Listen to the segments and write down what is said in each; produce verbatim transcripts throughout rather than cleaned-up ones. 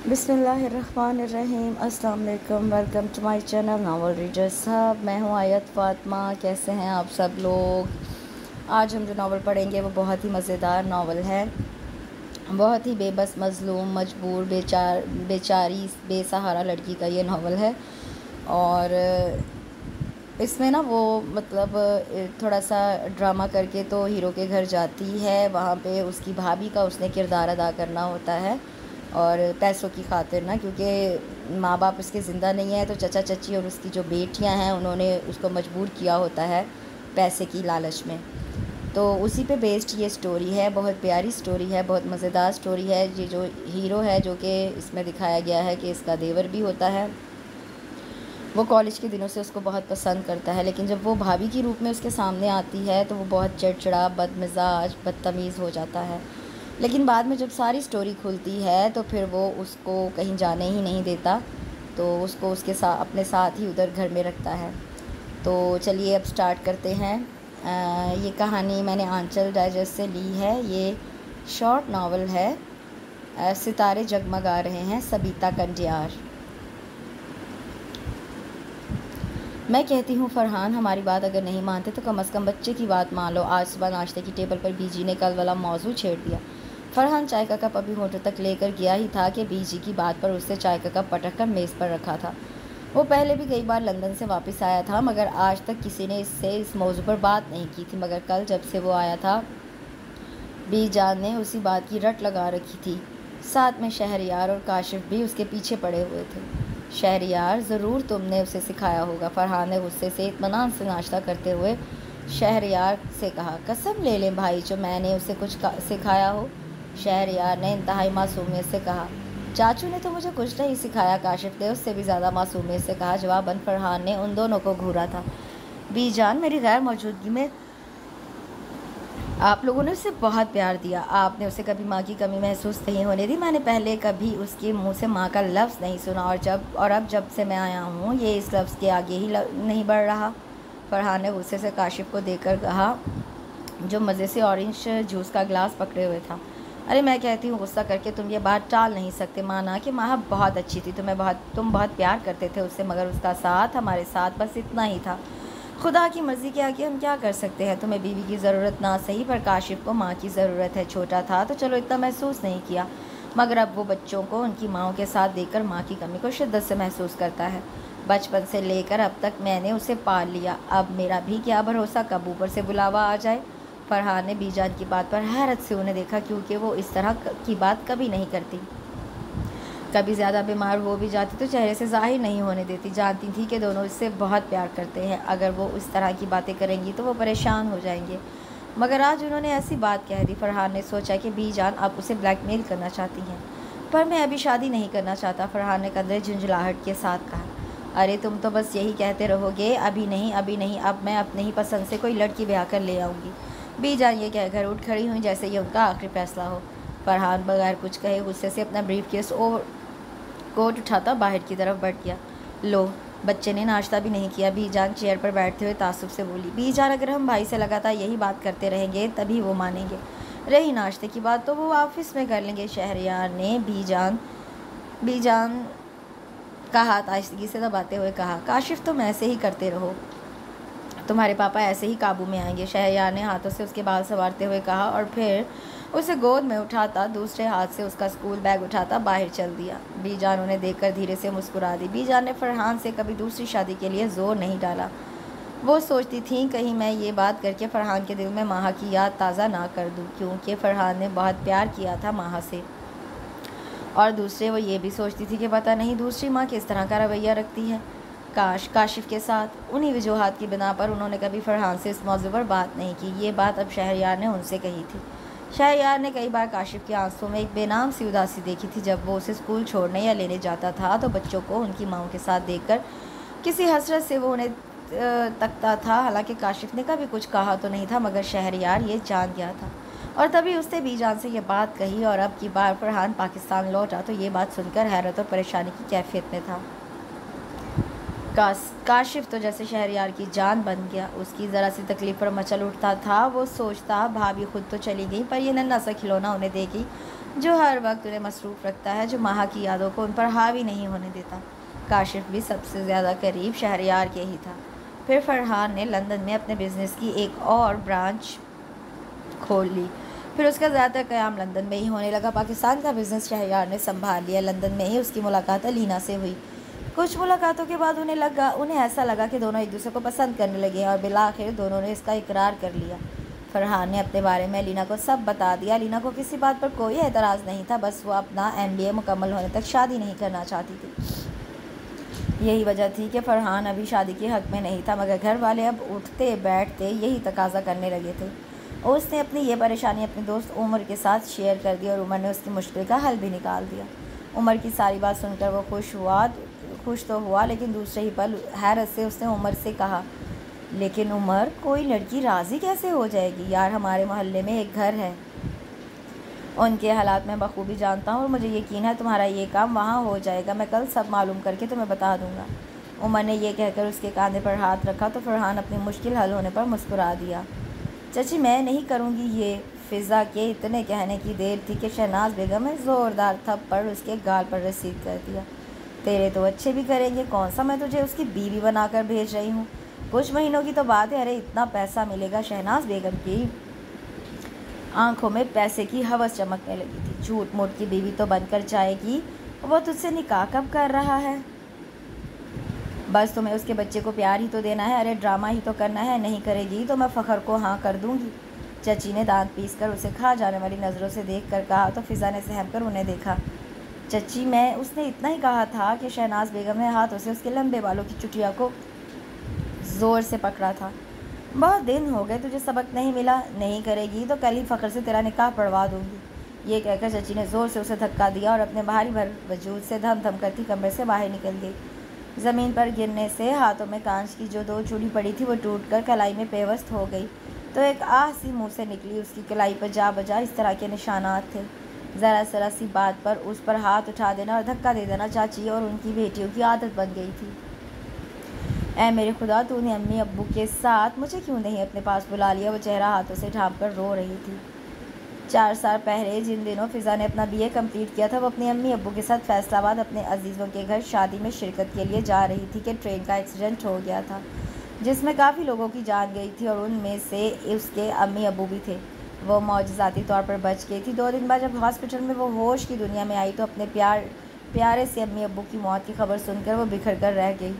بسم اللہ الرحمن الرحیم۔ السلام علیکم، welcome to my channel novel reader صاحب۔ میں ہوں آیت فاطمہ۔ کیسے ہیں آپ سب لوگ؟ آج ہم جو ناول پڑھیں گے وہ بہت ہی مزیدار ناول ہے۔ بہت ہی بے بس، مظلوم، مجبور، بیچار بیچاری بے سہارا لڑکی کا یہ ناول ہے، اور اس میں نا وہ مطلب تھوڑا سا ڈرامہ کر کے تو ہیرو کے گھر جاتی ہے۔ وہاں پہ اس کی بھابھی کا اس نے کردار ادا کرنا ہوتا ہے، اور پیسوں کی خاطر نا، کیونکہ ماں باپ اس کے زندہ نہیں ہیں، تو چچا چچی اور اس کی جو بیٹیاں ہیں انہوں نے اس کو مجبور کیا ہوتا ہے پیسے کی لالچ میں۔ تو اسی پہ بیسڈ یہ سٹوری ہے۔ بہت پیاری سٹوری ہے، بہت مزیدار سٹوری ہے۔ یہ جو ہیرو ہے، جو کہ اس میں دکھایا گیا ہے کہ اس کا دیور بھی ہوتا ہے، وہ کالج کے دنوں سے اس کو بہت پسند کرتا ہے، لیکن جب وہ بھابھی کی روپ میں اس کے سامنے آتی ہے تو وہ بہت چڑچڑا، بد مزاج، بدتمیز ہو جاتا ہے۔ لیکن بعد میں جب ساری سٹوری کھلتی ہے تو پھر وہ اس کو کہیں جانے ہی نہیں دیتا، تو اس کو اس کے ساتھ اپنے ساتھ ہی ادھر گھر میں رکھتا ہے۔ تو چلیے اب سٹارٹ کرتے ہیں۔ یہ کہانی میں نے آنچل ڈائجسٹ سے لی ہے۔ یہ شارٹ ناول ہے۔ ستارے جگمگا رہے ہیں، سبیتا کنڈیار۔ میں کہتی ہوں فرحان، ہماری بات اگر نہیں مانتے تو کم از کم بچے کی بات مان لو۔ آج صبح ناشتے کی ٹیبل پر بی جی نے کل والا موضوع چھیڑ دیا۔ فرحان چائے کا کپ ابھی ہونٹوں تک لے کر گیا ہی تھا کہ بی جی کی بات پر اس سے چائے کا کپ پٹک کر میز پر رکھا تھا۔ وہ پہلے بھی کئی بار لندن سے واپس آیا تھا، مگر آج تک کسی نے اس سے اس موضوع پر بات نہیں کی تھی، مگر کل جب سے وہ آیا تھا بی جان نے اسی بات کی رٹ لگا رکھی تھی۔ ساتھ میں شہریار اور کاشف بھی اس کے پیچھے پڑے ہوئے تھے۔ شہریار، ضرور تم نے اسے سکھایا ہوگا، فرحان نے غصے سے اطمینان سے ناشتہ کرتے ہوئے شہریار سے کہا۔ قسم لے لیں بھائی جو میں نے اسے کچھ سکھایا ہو، شہریار نے انتہائی معصومیت سے کہا۔ چاچو نے تو مجھے کچھ نہیں سکھایا، کاشف نے اس سے بھی زیادہ معصومیت سے کہا۔ جواباً فرحان نے ان دونوں کو گھورا تھا۔ بی جان، میری غیر موجودگی میں آپ لوگوں نے اسے بہت پیار دیا، آپ نے اسے کبھی ماں کی کمی محسوس نہیں ہونے دی۔ میں نے پہلے کبھی اس کے منہ سے ماں کا لفظ نہیں سنا، اور جب اور اب جب سے میں آیا ہوں یہ اس لفظ کے آگے ہی نہیں بڑھ رہا۔ فرحان نے غصے سے کاشف کو دیکھ کر کہا، جو مزے سے اورنج جوس کا گلاس پکڑے ہوئے تھا۔ ارے میں کہتی ہوں غصہ کر کے تم یہ بات ٹال نہیں سکتے، مانا کہ ماں بہت اچھی تھی، تمہیں بہت تم بہت پیار کرتے تھے اس سے، مگر اس کا ساتھ ہمارے ساتھ بس اتنا ہی تھا۔ خدا کی مرضی کے آگے ہم کیا کر سکتے ہیں؟ تمہیں بیوی کی ضرورت نہ صحیح پر کاشف کو ماں کی ضرورت ہے۔ چھوٹا تھا تو چلو اتنا محسوس نہیں کیا، مگر اب وہ بچوں کو ان کی ماؤں کے ساتھ دیکھ کر ماں کی کمی کو شدت سے محسوس کرتا ہے۔ بچپن سے لے کر اب تک میں نے اسے پال لیا، اب میرا بھی کیا بھروسہ کب اوپر سے بلاوا آ جائے۔ فرحان نے بی جان کی بات پر حیرت سے انہیں دیکھا، کیونکہ وہ اس طرح کی بات کبھی نہیں کرتی۔ کبھی زیادہ بیمار ہو بھی جاتی تو چہرے سے ظاہر نہیں ہونے دیتی۔ جانتی تھی کہ دونوں اس سے بہت پیار کرتے ہیں، اگر وہ اس طرح کی باتیں کریں گی تو وہ پریشان ہو جائیں گے، مگر آج انہوں نے ایسی بات کہہ دی۔ فرحان نے سوچا کہ بی جان اب اسے بلیک میل کرنا چاہتی ہیں، پر میں ابھی شادی نہیں کرنا چاہتا، فرحان نے قدرے جھنجھلاہٹ کے ساتھ کہا۔ ارے تم تو بس یہی کہتے رہو گے، ابھی نہیں ابھی نہیں، اب میں اپنے ہی پسند سے کوئی لڑکی بیاہ کر لے آؤں گی۔ بی جان یہ کہہ کر اٹھ کھڑی ہوئی جیسے یہ ان کا آخری فیصلہ ہو۔ فرحان بغیر کچھ کہے غصے سے اپنا بریف کیس اور کوٹ اٹھاتا باہر کی طرف بڑھ گیا۔ لو، بچے نے ناشتہ بھی نہیں کیا، بی جان چیئر پر بیٹھتے ہوئے تعصب سے بولی۔ بی جان، اگر ہم بھائی سے لگاتار یہی بات کرتے رہیں گے تبھی وہ مانیں گے، رہی ناشتے کی بات تو وہ آفس میں کر لیں گے، شہریار نے بی جان بی جان کا ہاتھ آہستگی سے دباتے ہوئے کہا۔ کاشف تم ایسے ہی کرتے رہو، تمہارے پاپا ایسے ہی قابو میں آئیں گے، شہریار نے ہاتھوں سے اس کے بال سنوارتے ہوئے کہا، اور پھر اسے گود میں اٹھاتا دوسرے ہاتھ سے اس کا اسکول بیگ اٹھاتا باہر چل دیا۔ بی جان انہیں دیکھ کر دھیرے سے مسکرا دی۔ بی جان نے فرحان سے کبھی دوسری شادی کے لیے زور نہیں ڈالا۔ وہ سوچتی تھیں کہیں میں یہ بات کر کے فرحان کے دل میں ماہا کی یاد تازہ نہ کر دوں، کیونکہ فرحان نے بہت پیار کیا تھا ماہا سے، اور دوسرے وہ یہ بھی سوچتی تھی کہ پتہ نہیں دوسری ماں کس طرح کا رویہ رکھتی ہے کاش کاشف کے ساتھ۔ انہی وجوہات کی بنا پر انہوں نے کبھی فرحان سے اس موضوع پر بات نہیں کی۔ یہ بات اب شہریار نے ان سے کہی تھی۔ شہریار نے کئی بار کاشف کے آنسوں میں ایک بے نام سی اداسی دیکھی تھی۔ جب وہ اسے اسکول چھوڑنے یا لینے جاتا تھا تو بچوں کو ان کی ماؤں کے ساتھ دیکھ کر کسی حسرت سے وہ انہیں تکتا تھا، حالانکہ کاشف نے کبھی کچھ کہا تو نہیں تھا، مگر شہریار یہ جان گیا تھا، اور تبھی اس نے بی جان سے یہ بات کہی، اور اب کی بار فرحان پاکستان لوٹا تو یہ بات سن کر حیرت اور پریشانی کی کیفیت میں تھا۔ کاشف تو جیسے شہریار کی جان بن گیا، اس کی ذرا سی تکلیف پر مچل اٹھتا تھا۔ وہ سوچتا بھابھی خود تو چلی گئی، پر یہ ننھا سا کھلونا انہیں دے گی، جو ہر وقت انہیں مصروف رکھتا ہے، جو ماہا کی یادوں کو ان پر حاوی نہیں ہونے دیتا۔ کاشف بھی سب سے زیادہ قریب شہریار کے ہی تھا۔ پھر فرحان نے لندن میں اپنے بزنس کی ایک اور برانچ کھول لی۔ پھر اس کا زیادہ تر قیام لندن میں ہی ہونے لگا۔ پاکستان کا بزنس شہریار نے سنبھال لیا۔ لندن میں ہی اس کی ملاقات علینا سے ہوئی۔ کچھ ملاقاتوں کے بعد انہیں لگا انہیں ایسا لگا کہ دونوں ایک دوسرے کو پسند کرنے لگے اور بالآخر دونوں نے اس کا اقرار کر لیا۔ فرحان نے اپنے بارے میں علینا کو سب بتا دیا۔ علینا کو کسی بات پر کوئی اعتراض نہیں تھا، بس وہ اپنا ایم بی اے مکمل ہونے تک شادی نہیں کرنا چاہتی تھی۔ یہی وجہ تھی کہ فرحان ابھی شادی کے حق میں نہیں تھا، مگر گھر والے اب اٹھتے بیٹھتے یہی تقاضا کرنے لگے تھے۔ اس نے اپنی یہ پریشانی اپنے دوست عمر کے ساتھ شیئر کر دی اور عمر نے اس کی مشکل کا حل بھی نکال دیا۔ عمر کی ساری بات سن کر وہ خوش ہوا خوش تو ہوا لیکن دوسرے ہی پل حیرت سے اس نے عمر سے کہا، لیکن عمر، کوئی لڑکی راضی کیسے ہو جائے گی؟ یار، ہمارے محلے میں ایک گھر ہے، ان کے حالات میں بخوبی جانتا ہوں اور مجھے یقین ہے تمہارا یہ کام وہاں ہو جائے گا۔ میں کل سب معلوم کر کے تمہیں بتا دوں گا۔ عمر نے یہ کہہ کر اس کے کاندھے پر ہاتھ رکھا تو فرحان اپنی مشکل حل ہونے پر مسکرا دیا۔ چچی، میں نہیں کروں گی یہ۔ فضا کے اتنے کہنے کی دیر تھی کہ شہناز بیگم نے زوردار تھپڑ اس کے گال پر رسید کر دیا۔ تیرے تو اچھے بھی کریں گے، کون سا میں تجھے اس کی بیوی بنا کر بھیج رہی ہوں؟ کچھ مہینوں کی تو بات ہے۔ ارے اتنا پیسہ ملے گا؟ شہناز بیگم کی آنکھوں میں پیسے کی ہوس چمکنے لگی تھی۔ جھوٹ موٹ کی بیوی تو بن کر جائے گی۔ وہ تجھ سے نکاح کب کر رہا ہے؟ بس تمہیں اس کے بچے کو پیار ہی تو دینا ہے۔ ارے ڈرامہ ہی تو کرنا ہے۔ نہیں کرے گی تو میں فخر کو ہاں کر دوں گی۔ چچی نے دانت پیس کر اسے کھا جانے والی نظروں سے دیکھ کر کہا تو فضا نے سہم کر انہیں دیکھا۔ چچی، میں اس نے اتنا ہی کہا تھا کہ شہناز بیگم نے ہاتھوں سے اس کے لمبے بالوں کی چٹیا کو زور سے پکڑا تھا۔ بہت دن ہو گئے تجھے سبق نہیں ملا؟ نہیں کرے گی تو کل ہی فخر سے تیرا نکاح پڑھوا دوں گی۔ یہ کہہ کر چچی نے زور سے اسے دھکا دیا اور اپنے بھاری بھر وجود سے دھم دھم کرتی کمرے سے باہر نکل گئی۔ زمین پر گرنے سے ہاتھوں میں کانچ کی جو دو چوڑی پڑی تھی وہ ٹوٹ کر کلائی میں پیوست ہو گئی تو ایک آہ سی منہ سے نکلی۔ اس کی کلائی پر جا بجا اس طرح کے نشانات تھے۔ ذرا ذرا سی بات پر اس پر ہاتھ اٹھا دینا اور دھکا دے دینا چاچی اور ان کی بیٹیوں کی عادت بن گئی تھی۔ اے میرے خدا، تو نے امی ابو کے ساتھ مجھے کیوں نہیں اپنے پاس بلا لیا؟ وہ چہرہ ہاتھوں سے ڈھانپ کر رو رہی تھی۔ چار سال پہلے جن دنوں فضا نے اپنا بی اے کمپلیٹ کیا تھا، وہ اپنی امی ابو کے ساتھ فیصل آباد اپنے عزیزوں کے گھر شادی میں شرکت کے لیے جا رہی تھی کہ ٹرین کا ایکسیڈنٹ ہو گیا تھا جس میں کافی لوگوں کی جان گئی تھی اور ان میں سے اس کے امی ابو بھی تھے۔ وہ معجزاتی طور پر بچ گئی تھی۔ دو دن بعد جب ہاسپٹل میں وہ ہوش کی دنیا میں آئی تو اپنے پیار پیارے سے امی ابو کی موت کی خبر سن کر وہ بکھر کر رہ گئی۔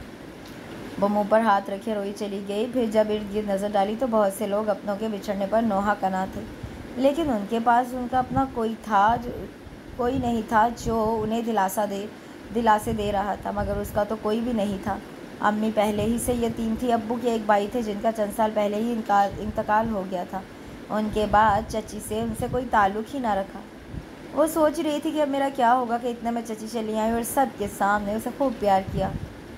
وہ منہ پر ہاتھ رکھے روئی چلی گئی۔ پھر جب ارد گرد نظر ڈالی تو بہت سے لوگ اپنوں کے بچھڑنے پر نوحہ کنا تھے، لیکن ان کے پاس ان کا اپنا کوئی تھا کوئی نہیں تھا جو انہیں دلاسا دے دلاسے دے رہا تھا، مگر اس کا تو کوئی بھی نہیں تھا۔ امی پہلے ہی سے یتیم تھی۔ ابو کے ایک بھائی تھے جن کا چند سال پہلے ہی انتقال ہو گیا تھا۔ ان کے بعد چچی سے ان سے کوئی تعلق ہی نہ رکھا۔ وہ سوچ رہی تھی کہ اب میرا کیا ہوگا کہ اتنے میں چچی چلی آئی اور سب کے سامنے اسے خوب پیار کیا،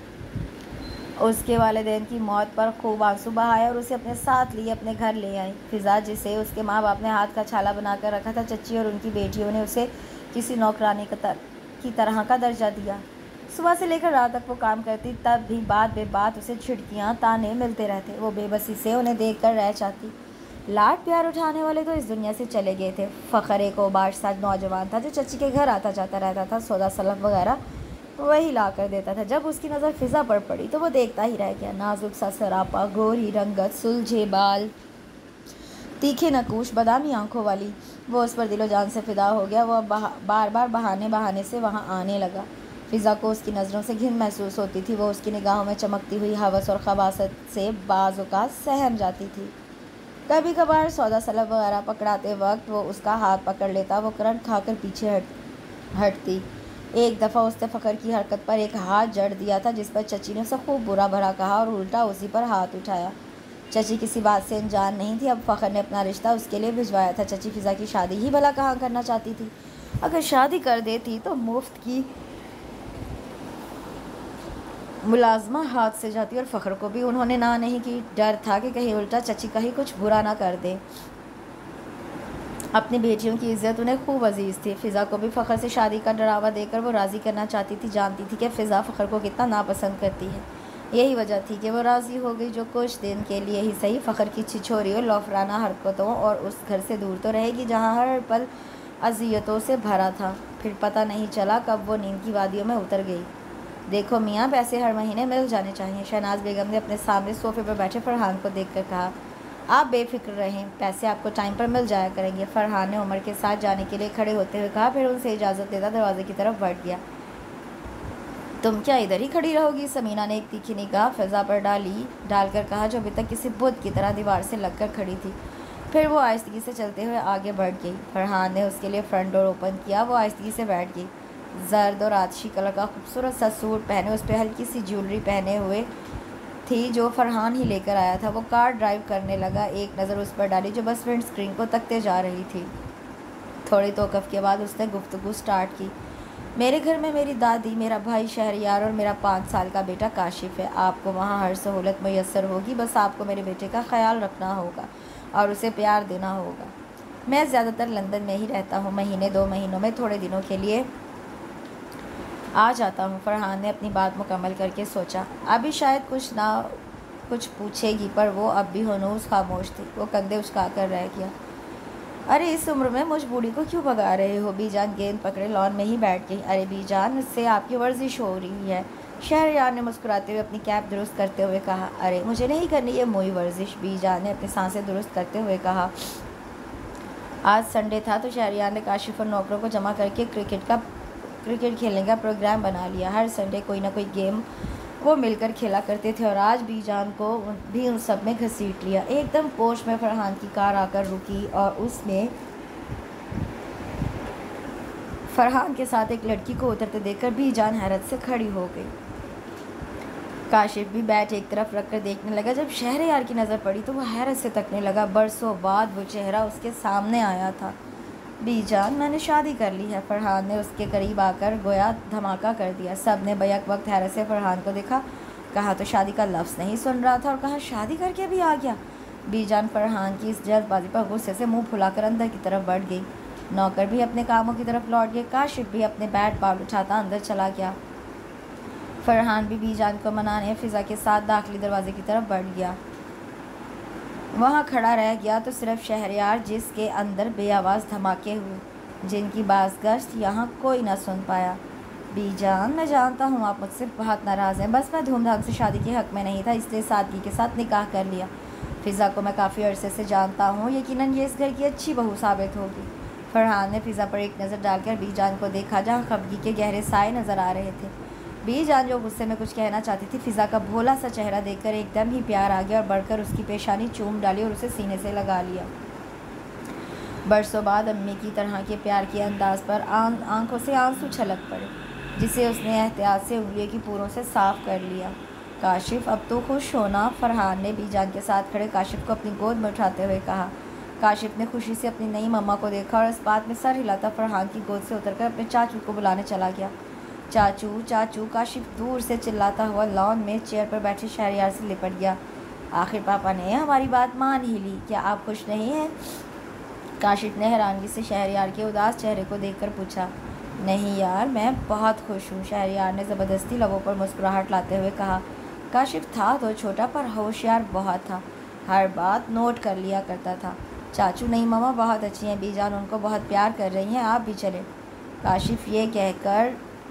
اس کے والدین کی موت پر خوب آنسو بہائے اور اسے اپنے ساتھ لیے اپنے گھر لے آئی۔ فضا، جسے اس کے ماں باپ نے ہاتھ کا چھالا بنا کر رکھا تھا، چچی اور ان کی بیٹیوں نے اسے کسی نوکرانی کی طرح کا درجہ دیا۔ صبح سے لے کر رات تک وہ کام کرتی، تب بھی بات بے بات اسے چھڑکیاں تانے ملتے رہتے۔ وہ بے بسی سے انہیں دیکھ کر رہ جاتی۔ لاڈ پیار اٹھانے والے تو اس دنیا سے چلے گئے تھے۔ فخر ایک اوباش سا نوجوان تھا جو چچی کے گھر آتا جاتا رہتا تھا۔ سودا سلف وغیرہ وہی لا کر دیتا تھا۔ جب اس کی نظر فضا پر پڑی تو وہ دیکھتا ہی رہ گیا۔ نازک سا سراپا، گوری رنگت، سلجھے بال، تیکھے نقوش، بادامی آنکھوں والی، وہ اس پر دل و جان سے فدا ہو گیا۔ وہ بار بار بہانے بہانے سے وہاں آنے لگا۔ فضا کو اس کی نظروں سے گھن محسوس ہوتی تھی۔ وہ اس کی نگاہوں میں چمکتی ہوئی ہوس اور خباثت سے بعض اوقات سہم جاتی تھی۔ کبھی کبھار سودا سلف وغیرہ پکڑاتے وقت وہ اس کا ہاتھ پکڑ لیتا، وہ کرنٹ کھا کر پیچھے ہٹ ہٹتی۔ ایک دفعہ اس نے فخر کی حرکت پر ایک ہاتھ جڑ دیا تھا جس پر چچی نے اسے خوب برا بھلا کہا اور الٹا اسی پر ہاتھ اٹھایا۔ چچی کسی بات سے انجان نہیں تھی۔ اب فخر نے اپنا رشتہ اس کے لیے بھجوایا تھا۔ چچی فضا کی شادی ہی بھلا کہاں کرنا چاہتی تھی؟ اگر شادی کر دیتی تو مفت کی ملازمہ ہاتھ سے جاتی اور فخر کو بھی انہوں نے نہ نہیں کی۔ ڈر تھا کہ کہیں الٹا چچی کہیں کچھ برا نہ کر دے۔ اپنی بیٹیوں کی عزت انہیں خوب عزیز تھی۔ فضا کو بھی فخر سے شادی کا ڈراوا دے کر وہ راضی کرنا چاہتی تھی۔ جانتی تھی کہ فضا فخر کو کتنا ناپسند کرتی ہے۔ یہی وجہ تھی کہ وہ راضی ہو گئی۔ جو کچھ دن کے لیے ہی صحیح فخر کی چھچوری اور لوفرانہ حرکتوں اور اس گھر سے دور تو رہے گی جہاں ہر پل اذیتوں سے بھرا تھا۔ پھر پتہ نہیں چلا کب وہ نیند کی وادیوں میں اتر گئی۔ دیکھو میاں، پیسے ہر مہینے مل جانے چاہیے، شہناز بیگم نے اپنے سامنے صوفے پر بیٹھے فرحان کو دیکھ کر کہا۔ آپ بے فکر رہیں، پیسے آپ کو ٹائم پر مل جایا کریں گے، فرحان نے عمر کے ساتھ جانے کے لیے کھڑے ہوتے ہوئے کہا، پھر ان سے اجازت لیتا دروازے کی طرف بڑھ گیا۔ تم کیا ادھر ہی کھڑی رہو گی؟ سمینا نے ایک تیکھی نگاہ فضا پر ڈالی ڈال کر کہا، جو ابھی تک کسی بت کی طرح دیوار سے لگ کر کھڑی تھی۔ پھر وہ آہستگی سے چلتے ہوئے آگے بڑھ گئی۔ فرحان نے اس کے لیے فرنٹ ڈور اوپن کیا۔ وہ آہستگی سے بیٹھ گئی۔ زرد اور آتشی کلر کا خوبصورت سا سوٹ پہنے، اس پہ ہلکی سی جیولری پہنے ہوئے تھی جو فرحان ہی لے کر آیا تھا۔ وہ کار ڈرائیو کرنے لگا، ایک نظر اس پر ڈالی جو بس ونڈ اسکرین کو تکتے جا رہی تھی۔ تھوڑی توقف کے بعد اس نے گفتگو سٹارٹ کی۔ میرے گھر میں میری دادی، میرا بھائی شہریار اور میرا پانچ سال کا بیٹا کاشف ہے۔ آپ کو وہاں ہر سہولت میسر ہوگی، بس آپ کو میرے بیٹے کا خیال رکھنا ہوگا اور اسے پیار دینا ہوگا۔ میں زیادہ تر لندن میں ہی رہتا ہوں، مہینے دو مہینوں میں تھوڑے دنوں کے لیے آ جاتا ہوں۔ فرحان نے اپنی بات مکمل کر کے سوچا، ابھی شاید کچھ نہ کچھ پوچھے گی، پر وہ اب بھی ہنوز خاموش تھی۔ وہ کندھے اچکا کر رہ گیا۔ ارے اس عمر میں مجھ بوڑھی کو کیوں بھگا رہے ہو؟ بی جان گیند پکڑے لان میں ہی بیٹھ گئی۔ ارے بی جان، اس سے آپ کی ورزش ہو رہی ہے، شہریار نے مسکراتے ہوئے اپنی کیپ درست کرتے ہوئے کہا۔ ارے مجھے نہیں کرنی یہ موئی ورزش، بی جان نے اپنی سانسیں درست کرتے ہوئے کہا۔ آج سنڈے تھا تو شہریار نے کاشف اور نوکروں کو جمع کر کے کرکٹ کا کرکٹ کھیلنے کا پروگرام بنا لیا۔ ہر سنڈے کوئی نہ کوئی گیم وہ مل کر کھیلا کرتے تھے اور آج بی جان کو بھی ان سب میں گھسیٹ لیا۔ ایک دم پوش میں فرحان کی کار آ کر رکی اور اس میں فرحان کے ساتھ ایک لڑکی کو اترتے دیکھ کر بی جان حیرت سے کھڑی ہو گئی۔ کاشف بھی بیٹ ایک طرف رکھ کر دیکھنے لگا۔ جب شہریار کی نظر پڑی تو وہ حیرت سے تکنے لگا۔ برسوں بعد وہ چہرہ اس کے سامنے آیا تھا۔ بی جان، میں نے شادی کر لی ہے، فرحان نے اس کے قریب آ کر گویا دھماکہ کر دیا۔ سب نے بیک وقت حیرت سے فرحان کو دیکھا۔ کہا تو شادی کا لفظ نہیں سن رہا تھا اور کہا شادی کر کے بھی آ گیا۔ بی جان فرحان کی اس جلد بازی پر غصے سے منہ پھلا کر اندر کی طرف بڑھ گئی۔ نوکر بھی اپنے کاموں کی طرف لوٹ گئے۔ کاشف بھی اپنے بیٹ بال اٹھاتا اندر چلا گیا۔ فرحان بھی بی جان کو منانے فضا کے ساتھ داخلی دروازے کی طرف بڑھ گیا۔ وہاں کھڑا رہ گیا تو صرف شہریار، جس کے اندر بے آواز دھماکے ہوئے جن کی بازگشت یہاں کوئی نہ سن پایا۔ بی جان، میں جانتا ہوں آپ مجھ سے بہت ناراض ہیں، بس میں دھوم دھام سے شادی کے حق میں نہیں تھا، اس لیے سادگی کے ساتھ نکاح کر لیا۔ فضا کو میں کافی عرصے سے جانتا ہوں، یقیناً یہ اس گھر کی اچھی بہو ثابت ہوگی۔ فرحان نے فضا پر ایک نظر ڈال کر بی جان کو دیکھا جہاں خفگی کے گہرے سائے نظر آ رہے تھے۔ بی جان جو غصے میں کچھ کہنا چاہتی تھی، فضا کا بھولا سا چہرہ دیکھ کر ایک دم ہی پیار آ گیا اور بڑھ کر اس کی پیشانی چوم ڈالی اور اسے سینے سے لگا لیا۔ برسوں بعد امی کی طرح کے پیار کے انداز پر آن آنکھوں سے آنسو چھلک پڑے، جسے اس نے احتیاط سے انگلیوں کی پوروں سے صاف کر لیا۔ کاشف، اب تو خوش ہونا، فرحان نے بی جان کے ساتھ کھڑے کاشف کو اپنی گود میں اٹھاتے ہوئے کہا۔ کاشف نے خوشی سے اپنی نئی مما کو دیکھا اور اس بات میں سر ہلاتا فرحان کی گود سے اتر کر اپنے چاچو کو بلانے چلا گیا۔ چاچو چاچو، کاشف دور سے چلاتا ہوا لان میں چیئر پر بیٹھے شہریار سے لپٹ گیا۔ آخر پاپا نے ہماری بات مان ہی لی، کیا آپ خوش نہیں ہیں؟ کاشف نے حیرانگی سے شہریار کے اداس چہرے کو دیکھ کر پوچھا۔ نہیں یار، میں بہت خوش ہوں، شہریار نے زبردستی لبوں پر مسکراہٹ لاتے ہوئے کہا۔ کاشف تھا تو چھوٹا پر ہوشیار بہت تھا، ہر بات نوٹ کر لیا کرتا تھا۔ چاچو، نہیں ماما بہت اچھی ہیں، بی جان ان کو بہت پیار کر رہی ہیں، آپ بھی چلیں۔ کاشف یہ کہہ کر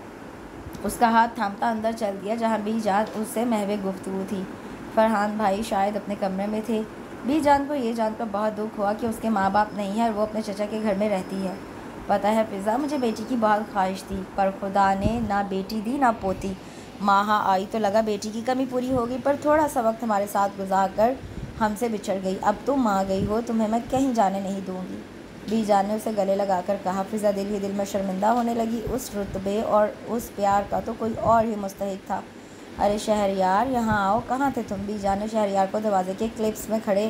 اس کا ہاتھ تھامتا اندر چل دیا جہاں بی جان اس سے محو گفتگو تھی۔ فرحان بھائی شاید اپنے کمرے میں تھے۔ بی جان کو یہ جان کر بہت دکھ ہوا کہ اس کے ماں باپ نہیں ہیں اور وہ اپنے چچا کے گھر میں رہتی ہے۔ پتہ ہے فضا، مجھے بیٹی کی بہت خواہش تھی، پر خدا نے نہ بیٹی دی نہ پوتی۔ ماہا آئی تو لگا بیٹی کی کمی پوری ہوگی، پر تھوڑا سا وقت ہمارے ساتھ گزار کر ہم سے بچھڑ گئی۔ اب تم آ گئی ہو، تمہیں میں کہیں جانے نہیں دوں گی، بی جان نے اسے گلے لگا کر کہا۔ فضا دل ہی دل میں شرمندہ ہونے لگی، اس رتبے اور اس پیار کا تو کوئی اور ہی مستحق تھا۔ ارے شہریار، یہاں آؤ، کہاں تھے تم؟ بی جان نے شہریار کو دروازے کے کلپس میں کھڑے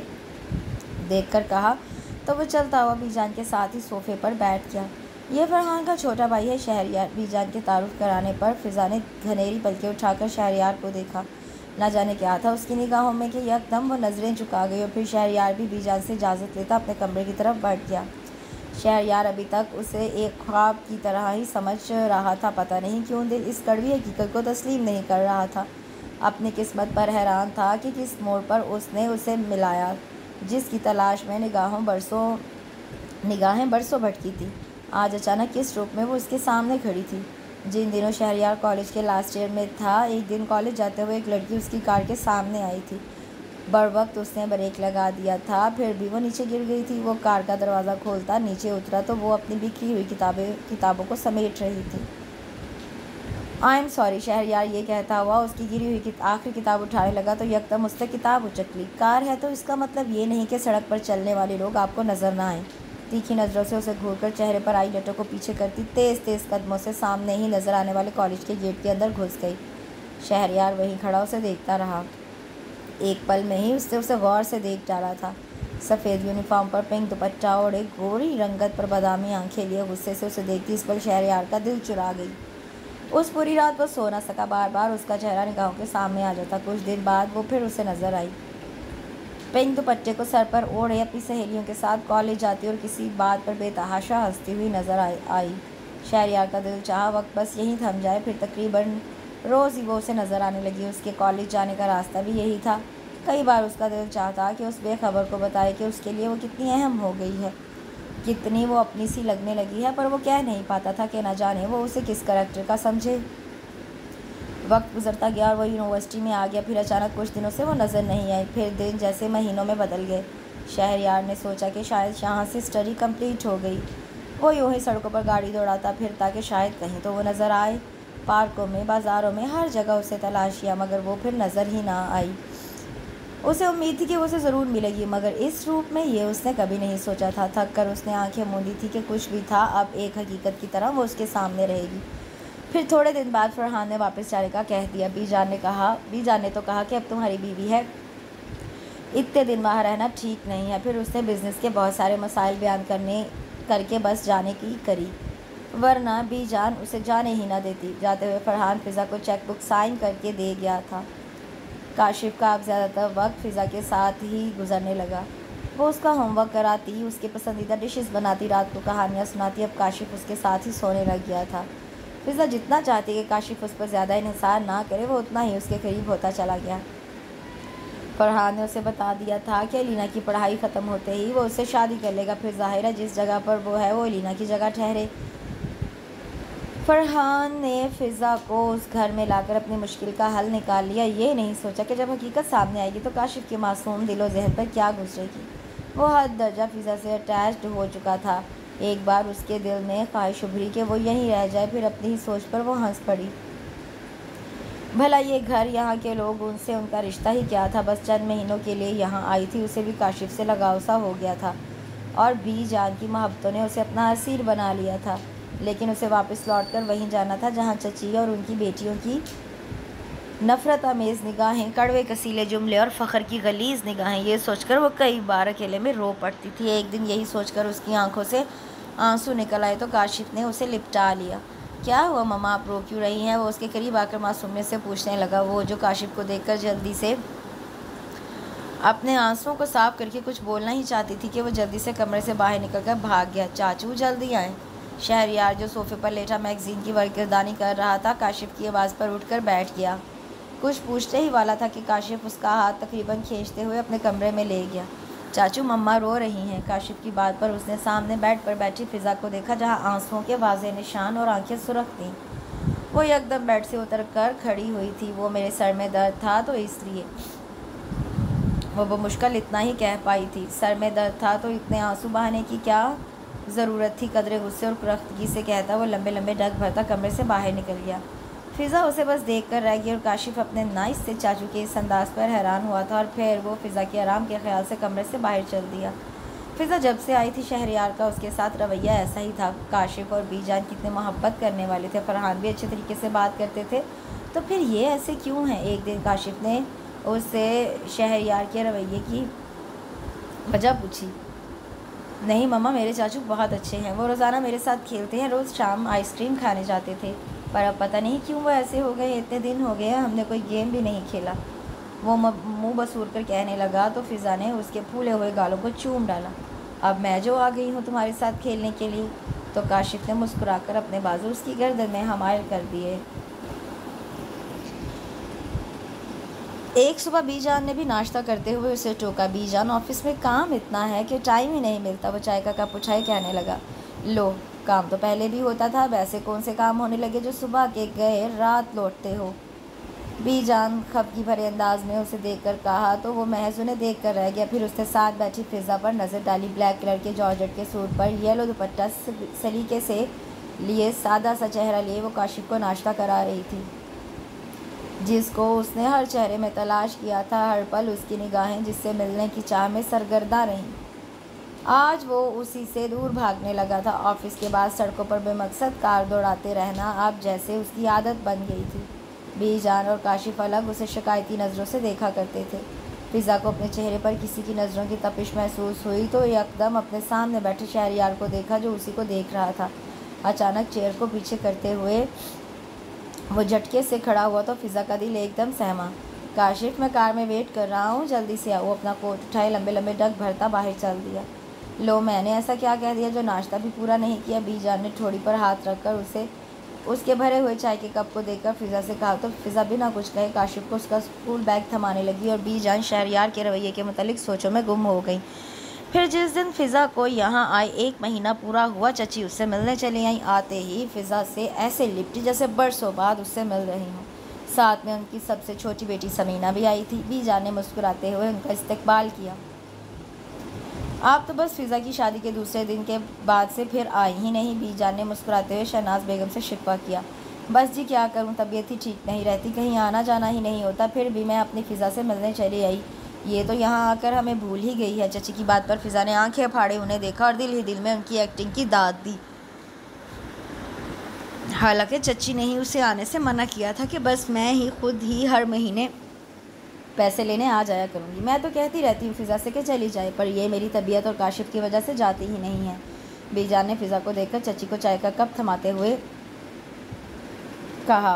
دیکھ کر کہا تو وہ چلتا ہوا بی جان کے ساتھ ہی صوفے پر بیٹھ گیا۔ یہ فرحان کا چھوٹا بھائی ہے شہریار، بی جان کے تعارف کرانے پر فضا نے گھنیری پلکیں اٹھا کر شہریار کو دیکھا۔ نہ جانے کیا تھا اس کی نگاہوں میں کہ یکدم وہ نظریں جھکا گئی اور پھر شہریار بھی بی جان سے اجازت لیتا اپنے کمرے کی طرف بڑھ گیا۔ شہریار ابھی تک اسے ایک خواب کی طرح ہی سمجھ رہا تھا، پتہ نہیں کیوں دل اس کڑوی حقیقت کو تسلیم نہیں کر رہا تھا۔ اپنی قسمت پر حیران تھا کہ کس موڑ پر اس نے اسے ملایا، جس کی تلاش میں نگاہوں برسوں نگاہیں برسوں بھٹکی تھی۔ آج اچانک کس روپ میں وہ اس کے سامنے کھڑی تھی؟ جن دنوں شہریار کالج کے لاسٹ ایئر میں تھا، ایک دن کالج جاتے ہوئے ایک لڑکی اس کی کار کے سامنے آئی تھی۔ بروقت اس نے بریک لگا دیا تھا، پھر بھی وہ نیچے گر گئی تھی۔ وہ کار کا دروازہ کھولتا نیچے اترا تو وہ اپنی بکھری ہوئی کتابیں کتابوں کو سمیٹ رہی تھی۔ آئی ایم سوری، شہریار یہ کہتا ہوا اس کی گری ہوئی آخری کتاب اٹھانے لگا تو یکدم اس سے کتاب اچک لی۔ کار ہے تو اس کا مطلب یہ نہیں کہ سڑک پر چلنے والے لوگ آپ کو نظر نہ آئیں۔ تیکھی نظروں سے اسے گھور کر چہرے پر آئی لٹوں کو پیچھے کرتی تیز تیز قدموں سے سامنے ہی نظر آنے والے کالج کے گیٹ کے اندر گھس گئی۔ شہریار وہیں کھڑا اسے دیکھتا رہا۔ ایک پل میں ہی اس نے اسے غور سے دیکھ ڈالا تھا۔ سفید یونیفارم پر پنک دوپٹہ اور ایک گوری رنگت پر بادامی آنکھیں لیے غصے سے اسے دیکھتی اس پل شہریار کا دل چرا گئی۔ اس پوری رات وہ سو نہ سکا، بار بار اس کا چہرہ نگاہوں کے سامنے آ جاتا۔ کچھ دن بعد وہ پھر اسے نظر آئی، پنک دوپٹے کو سر پر اوڑھے اپنی سہیلیوں کے ساتھ کالج جاتی اور کسی بات پر بے تحاشا ہنستی ہوئی نظر آئی۔ شہریار کا دل چاہا وقت بس یہیں تھم جائے، پھر تقریباً روز ہی وہ اسے نظر آنے لگی۔ اس کے کالج جانے کا راستہ بھی یہی تھا۔ کئی بار اس کا دل چاہتا کہ اس بے خبر کو بتائے کہ اس کے لیے وہ کتنی اہم ہو گئی ہے، کتنی وہ اپنی سی لگنے لگی ہے، پر وہ کہہ نہیں پاتا تھا کہ نہ جانے وہ اسے کس کریکٹر کا سمجھے۔ وقت گزرتا گیا اور وہ یونیورسٹی میں آ گیا، پھر اچانک کچھ دنوں سے وہ نظر نہیں آئی، پھر دن جیسے مہینوں میں بدل گئے۔ شہریار نے سوچا کہ شاید یہاں سے اسٹڈی کمپلیٹ ہو گئی۔ وہ یوں ہی سڑکوں پر گاڑی دوڑاتا پھرتا کہ شاید کہیں تو وہ نظر آئے۔ پارکوں میں، بازاروں میں، ہر جگہ اسے تلاش کیا مگر وہ پھر نظر ہی نہ آئی۔ اسے امید تھی کہ وہ اسے ضرور ملے گی، مگر اس روپ میں یہ اس نے کبھی نہیں سوچا تھا۔ تھک کر اس نے آنکھیں موندی تھی کہ کچھ بھی تھا اب ایک حقیقت کی طرح وہ اس کے سامنے رہے گی۔ پھر تھوڑے دن بعد فرحان نے واپس جانے کا کہہ دیا۔ بی جان نے کہا بی جان نے تو کہا کہ اب تمہاری بیوی ہے، اتنے دن وہاں رہنا ٹھیک نہیں ہے۔ پھر اس نے بزنس کے بہت سارے مسائل بیان کرنے کر کے بس جانے کی کری، ورنہ بی جان اسے جانے ہی نہ دیتی۔ جاتے ہوئے فرحان فضا کو چیک بک سائن کر کے دے گیا تھا۔ کاشف کا اب زیادہ تر وقت فضا کے ساتھ ہی گزرنے لگا۔ وہ اس کا ہوم ورک کراتی، اس کے پسندیدہ ڈشز بناتی، رات کو کہانیاں سناتی۔ اب کاشف اس کے ساتھ ہی سونے لگ گیا تھا۔ فضا جتنا چاہتی کہ کاشف اس پر زیادہ انحصار نہ کرے، وہ اتنا ہی اس کے قریب ہوتا چلا گیا۔ فرحان نے اسے بتا دیا تھا کہ الینا کی پڑھائی ختم ہوتے ہی وہ اس سے شادی کر لے گا، پھر ظاہر ہے جس جگہ پر وہ ہے وہ الینا کی جگہ ٹھہرے۔ فرحان نے فضا کو اس گھر میں لا کر اپنی مشکل کا حل نکال لیا۔ یہ نہیں سوچا کہ جب حقیقت سامنے آئے گی تو کاشف کے معصوم دل و ذہن پر کیا گزرے گی۔ وہ حد درجہ فضا سے اٹیچڈ ہو چکا تھا۔ ایک بار اس کے دل میں خواہش ابھری کہ وہ یہیں رہ جائے، پھر اپنی ہی سوچ پر وہ ہنس پڑی۔ بھلا یہ گھر، یہاں کے لوگ، ان سے ان کا رشتہ ہی کیا تھا؟ بس چند مہینوں کے لیے یہاں آئی تھی، اسے بھی کاشف سے لگاؤ سا ہو گیا تھا اور بی جان کی محبتوں نے اسے اپنا اسیر بنا لیا تھا، لیکن اسے واپس لوٹ کر وہیں جانا تھا جہاں چچی اور ان کی بیٹیوں کی نفرت آمیز نگاہیں، کڑوے کسیلے جملے اور فخر کی غلیظ نگاہیں، یہ سوچ کر وہ کئی بار اکیلے میں رو پڑتی تھی۔ ایک دن یہی سوچ کر اس کی آنکھوں سے آنسو نکل آئے تو کاشف نے اسے لپٹا لیا۔ کیا ہوا مما، آپ رو کیوں رہی ہیں؟ وہ اس کے قریب آ کر معصومیت سے پوچھنے لگا، وہ جو کاشف کو دیکھ کر جلدی سے اپنے آنسوؤں کو صاف کر کے کچھ بولنا ہی چاہتی تھی کہ وہ جلدی سے کمرے سے باہر نکل کر بھاگ گیا۔ چاچو جلدی آئیں۔ شہریار جو صوفے پر لیٹا میگزین کی ورقردانی کر رہا تھا، کاشف کی آواز پر اٹھ کر بیٹھ گیا۔ کچھ پوچھتے ہی والا تھا کہ کاشف اس کا ہاتھ تقریباً کھینچتے ہوئے اپنے کمرے میں لے گیا۔ چاچو مما رو رہی ہیں۔ کاشف کی بات پر اس نے سامنے بیڈ پر بیٹھی فضا کو دیکھا جہاں آنسوؤں کے واضح نشان اور آنکھیں سرخ تھیں۔ وہ یکدم بیڈ سے اتر کر کھڑی ہوئی تھی۔ وہ میرے سر میں درد تھا تو اس لیے وہ بمشکل اتنا ہی کہہ پائی تھی۔ سر میں درد تھا تو اتنے آنسو بہانے کی کیا ضرورت تھی؟ قدرے غصے اور کرختگی سے کہتا وہ لمبے لمبے ڈگ بھرتا کمرے سے باہر نکل گیا۔ فضا اسے بس دیکھ کر رہ گئی اور کاشف اپنے نائس سے چاچو کے اس انداز پر حیران ہوا تھا، اور پھر وہ فضا کے آرام کے خیال سے کمرے سے باہر چل دیا۔ فضا جب سے آئی تھی شہریار کا اس کے ساتھ رویہ ایسا ہی تھا۔ کاشف اور بی جان کتنے محبت کرنے والے تھے، فرحان بھی اچھے طریقے سے بات کرتے تھے، تو پھر یہ ایسے کیوں ہیں؟ ایک دن کاشف نے اس سے شہریار کے رویے کی وجہ پوچھی۔ نہیں مما، میرے چاچو بہت اچھے ہیں، وہ روزانہ میرے ساتھ کھیلتے ہیں، روز شام آئس کریم کھانے جاتے تھے، پر اب پتہ نہیں کیوں وہ ایسے ہو گئے، اتنے دن ہو گئے ہم نے کوئی گیم بھی نہیں کھیلا۔ وہ منہ بسور کر کہنے لگا تو فضا نے اس کے پھولے ہوئے گالوں کو چوم ڈالا۔ اب میں جو آ گئی ہوں تمہارے ساتھ کھیلنے کے لیے، تو کاشف نے مسکرا کر اپنے بازو اس کی گردن میں حمائل کر دیے۔ ایک صبح بی جان نے بھی ناشتہ کرتے ہوئے اسے ٹوکا۔ بی جان، آفس میں کام اتنا ہے کہ ٹائم ہی نہیں ملتا۔ وہ چائے کا کپ اٹھائے کہنے لگا، لو کام تو پہلے بھی ہوتا تھا، اب ایسے کون سے کام ہونے لگے جو صبح کے گئے رات لوٹتے ہو؟ بی جان خفگی بھرے انداز میں اسے دیکھ کر کہا تو وہ محض انہیں دیکھ کر رہ گیا۔ پھر اس نے ساتھ بیٹھی فضا پر نظر ڈالی۔ بلیک کلر کے جارجٹ کے سوٹ پر یلو دوپٹہ سلیقے سے لیے سادہ سا چہرہ لیے وہ کاشف کو ناشتہ کرا رہی تھی، جس کو اس نے ہر چہرے میں تلاش کیا تھا۔ ہر پل اس کی نگاہیں جس سے ملنے کی چاہ میں سرگرداں رہیں۔ آج وہ اسی سے دور بھاگنے لگا تھا۔ آفس کے بعد سڑکوں پر بے مقصد کار دوڑاتے رہنا اب جیسے اس کی عادت بن گئی تھی۔ بی جان اور کاشف الگ اسے شکایتی نظروں سے دیکھا کرتے تھے۔ فضا کو اپنے چہرے پر کسی کی نظروں کی تپش محسوس ہوئی تو یکدم اپنے سامنے بیٹھے شہریار کو دیکھا جو اسی کو دیکھ رہا تھا۔ اچانک چیئر کو پیچھے کرتے ہوئے وہ جھٹکے سے کھڑا ہوا تو فضا کا دل ایک دم سہما۔ کاشف، میں کار میں ویٹ کر رہا ہوں، جلدی سے آؤ۔ وہ اپنا کوٹ اٹھائے لمبے لمبے ڈگ بھرتا باہر چل دیا۔ لو، میں نے ایسا کیا کہہ دیا جو ناشتہ بھی پورا نہیں کیا؟ بی جان نے ٹھوڑی پر ہاتھ رکھ کر اسے اس کے بھرے ہوئے چائے کے کپ کو دیکھ کر فضا سے کہا تو فضا بنا کچھ کہے کاشف کو اس کا اسکول بیگ تھمانے لگی اور بی جان شہریار کے رویے کے متعلق سوچوں میں گم ہو گئی۔ پھر جس دن فضا کو یہاں آئے ایک مہینہ پورا ہوا، چچی اس سے ملنے چلی آئیں۔ آتے ہی فضا سے ایسے لپٹی جیسے برسوں بعد اس سے مل رہی ہوں۔ ساتھ میں ان کی سب سے چھوٹی بیٹی سمینہ بھی آئی تھی۔ بی جان نے مسکراتے ہوئے ان کا استقبال کیا۔ آپ تو بس فضا کی شادی کے دوسرے دن کے بعد سے پھر آئی ہی نہیں، بی جان نے مسکراتے ہوئے شہناز بیگم سے شکوہ کیا۔ بس جی کیا کروں، طبیعت ہی ٹھیک نہیں رہتی، کہیں آنا جانا ہی نہیں ہوتا، پھر بھی میں اپنی فضا سے ملنے چلی آئی۔ یہ تو یہاں آ کر ہمیں بھول ہی گئی ہے۔ چچی کی بات پر فضا نے آنکھیں پھاڑے انہیں دیکھا اور دل ہی دل میں ان کی ایکٹنگ کی داد دی۔ حالانکہ چچی نے ہی اسے آنے سے منع کیا تھا کہ بس میں ہی خود ہی ہر مہینے پیسے لینے آ جایا کروں گی۔ میں تو کہتی رہتی ہوں فضا سے کہ چلی جائے، پر یہ میری طبیعت اور کاشف کی وجہ سے جاتی ہی نہیں ہے۔ بی جان نے فضا کو دیکھ کر چچی کو چائے کا کپ تھماتے ہوئے کہا۔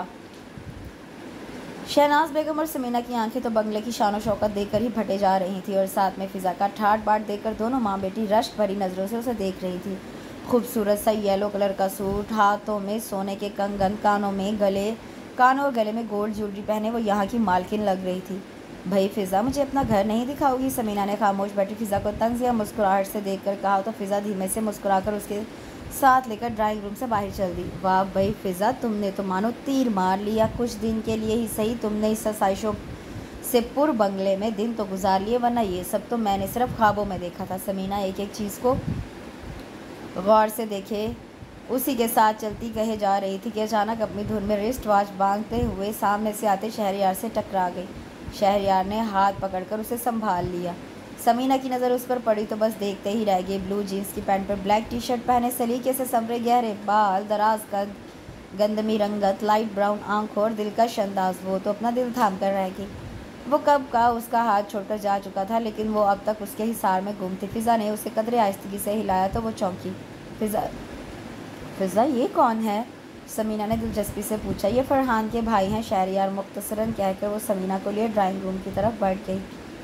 شہناز بیگم اور سمینہ کی آنکھیں تو بنگلے کی شان و شوکت دیکھ کر ہی پھٹے جا رہی تھیں اور ساتھ میں فضا کا ٹھاٹ باٹ دیکھ کر دونوں ماں بیٹی رشک بھری نظروں سے اسے دیکھ رہی تھی۔ خوبصورت سا یلو کلر کا سوٹ، ہاتھوں میں سونے کے کنگن، کانوں میں گلے کانوں اور گلے میں گولڈ جیولری پہنے وہ یہاں کی مالکن لگ رہی تھی۔ بھائی فضا، مجھے اپنا گھر نہیں دکھاؤ گی؟ سمینہ نے خاموش بیٹھی فضا کو طنز یا مسکراہٹ سے دیکھ کر کہا تو فضا دھیمے سے مسکرا کر اس کے ساتھ لے کر ڈرائنگ روم سے باہر چل دی۔ واہ بھائی فضا، تم نے تو مانو تیر مار لیا، کچھ دن کے لیے ہی صحیح تم نے اس آسائشوں سے پر بنگلے میں دن تو گزار لیے، ورنہ یہ سب تو میں نے صرف خوابوں میں دیکھا تھا۔ سمینہ ایک ایک چیز کو غور سے دیکھے اسی کے ساتھ چلتی کہے جا رہی تھی کہ اچانک اپنی دھن میں رسٹ واچ باندھتے ہوئے سامنے سے آتے شہریار سے ٹکرا گئی۔ شہریار نے ہاتھ پکڑ کر اسے سنبھال لیا۔ سمینہ کی نظر اس پر پڑی تو بس دیکھتے ہی رہ گئی۔ بلو جینس کی پینٹ پر بلیک ٹی شرٹ پہنے، سلیقے سے سنورے گہرے بال، دراز قد، گندمی رنگت، لائٹ براؤن آنکھوں اور دلکش انداز، وہ تو اپنا دل تھام کر رہ گئی۔ وہ کب کا اس کا ہاتھ چھوڑ کر جا چکا تھا لیکن وہ اب تک اس کے حصار میں گم تھی۔ فضا نے اسے قدرے آہستگی سے ہلایا تو وہ چونکی۔ فضا فضا یہ کون ہے؟ سمینہ نے دلچسپی سے پوچھا۔ یہ فرحان کے بھائی ہیں، شہریار مختصراً کہہ کر وہ سمینہ کو لیے ڈرائنگ روم کی طرف بڑھ گئی۔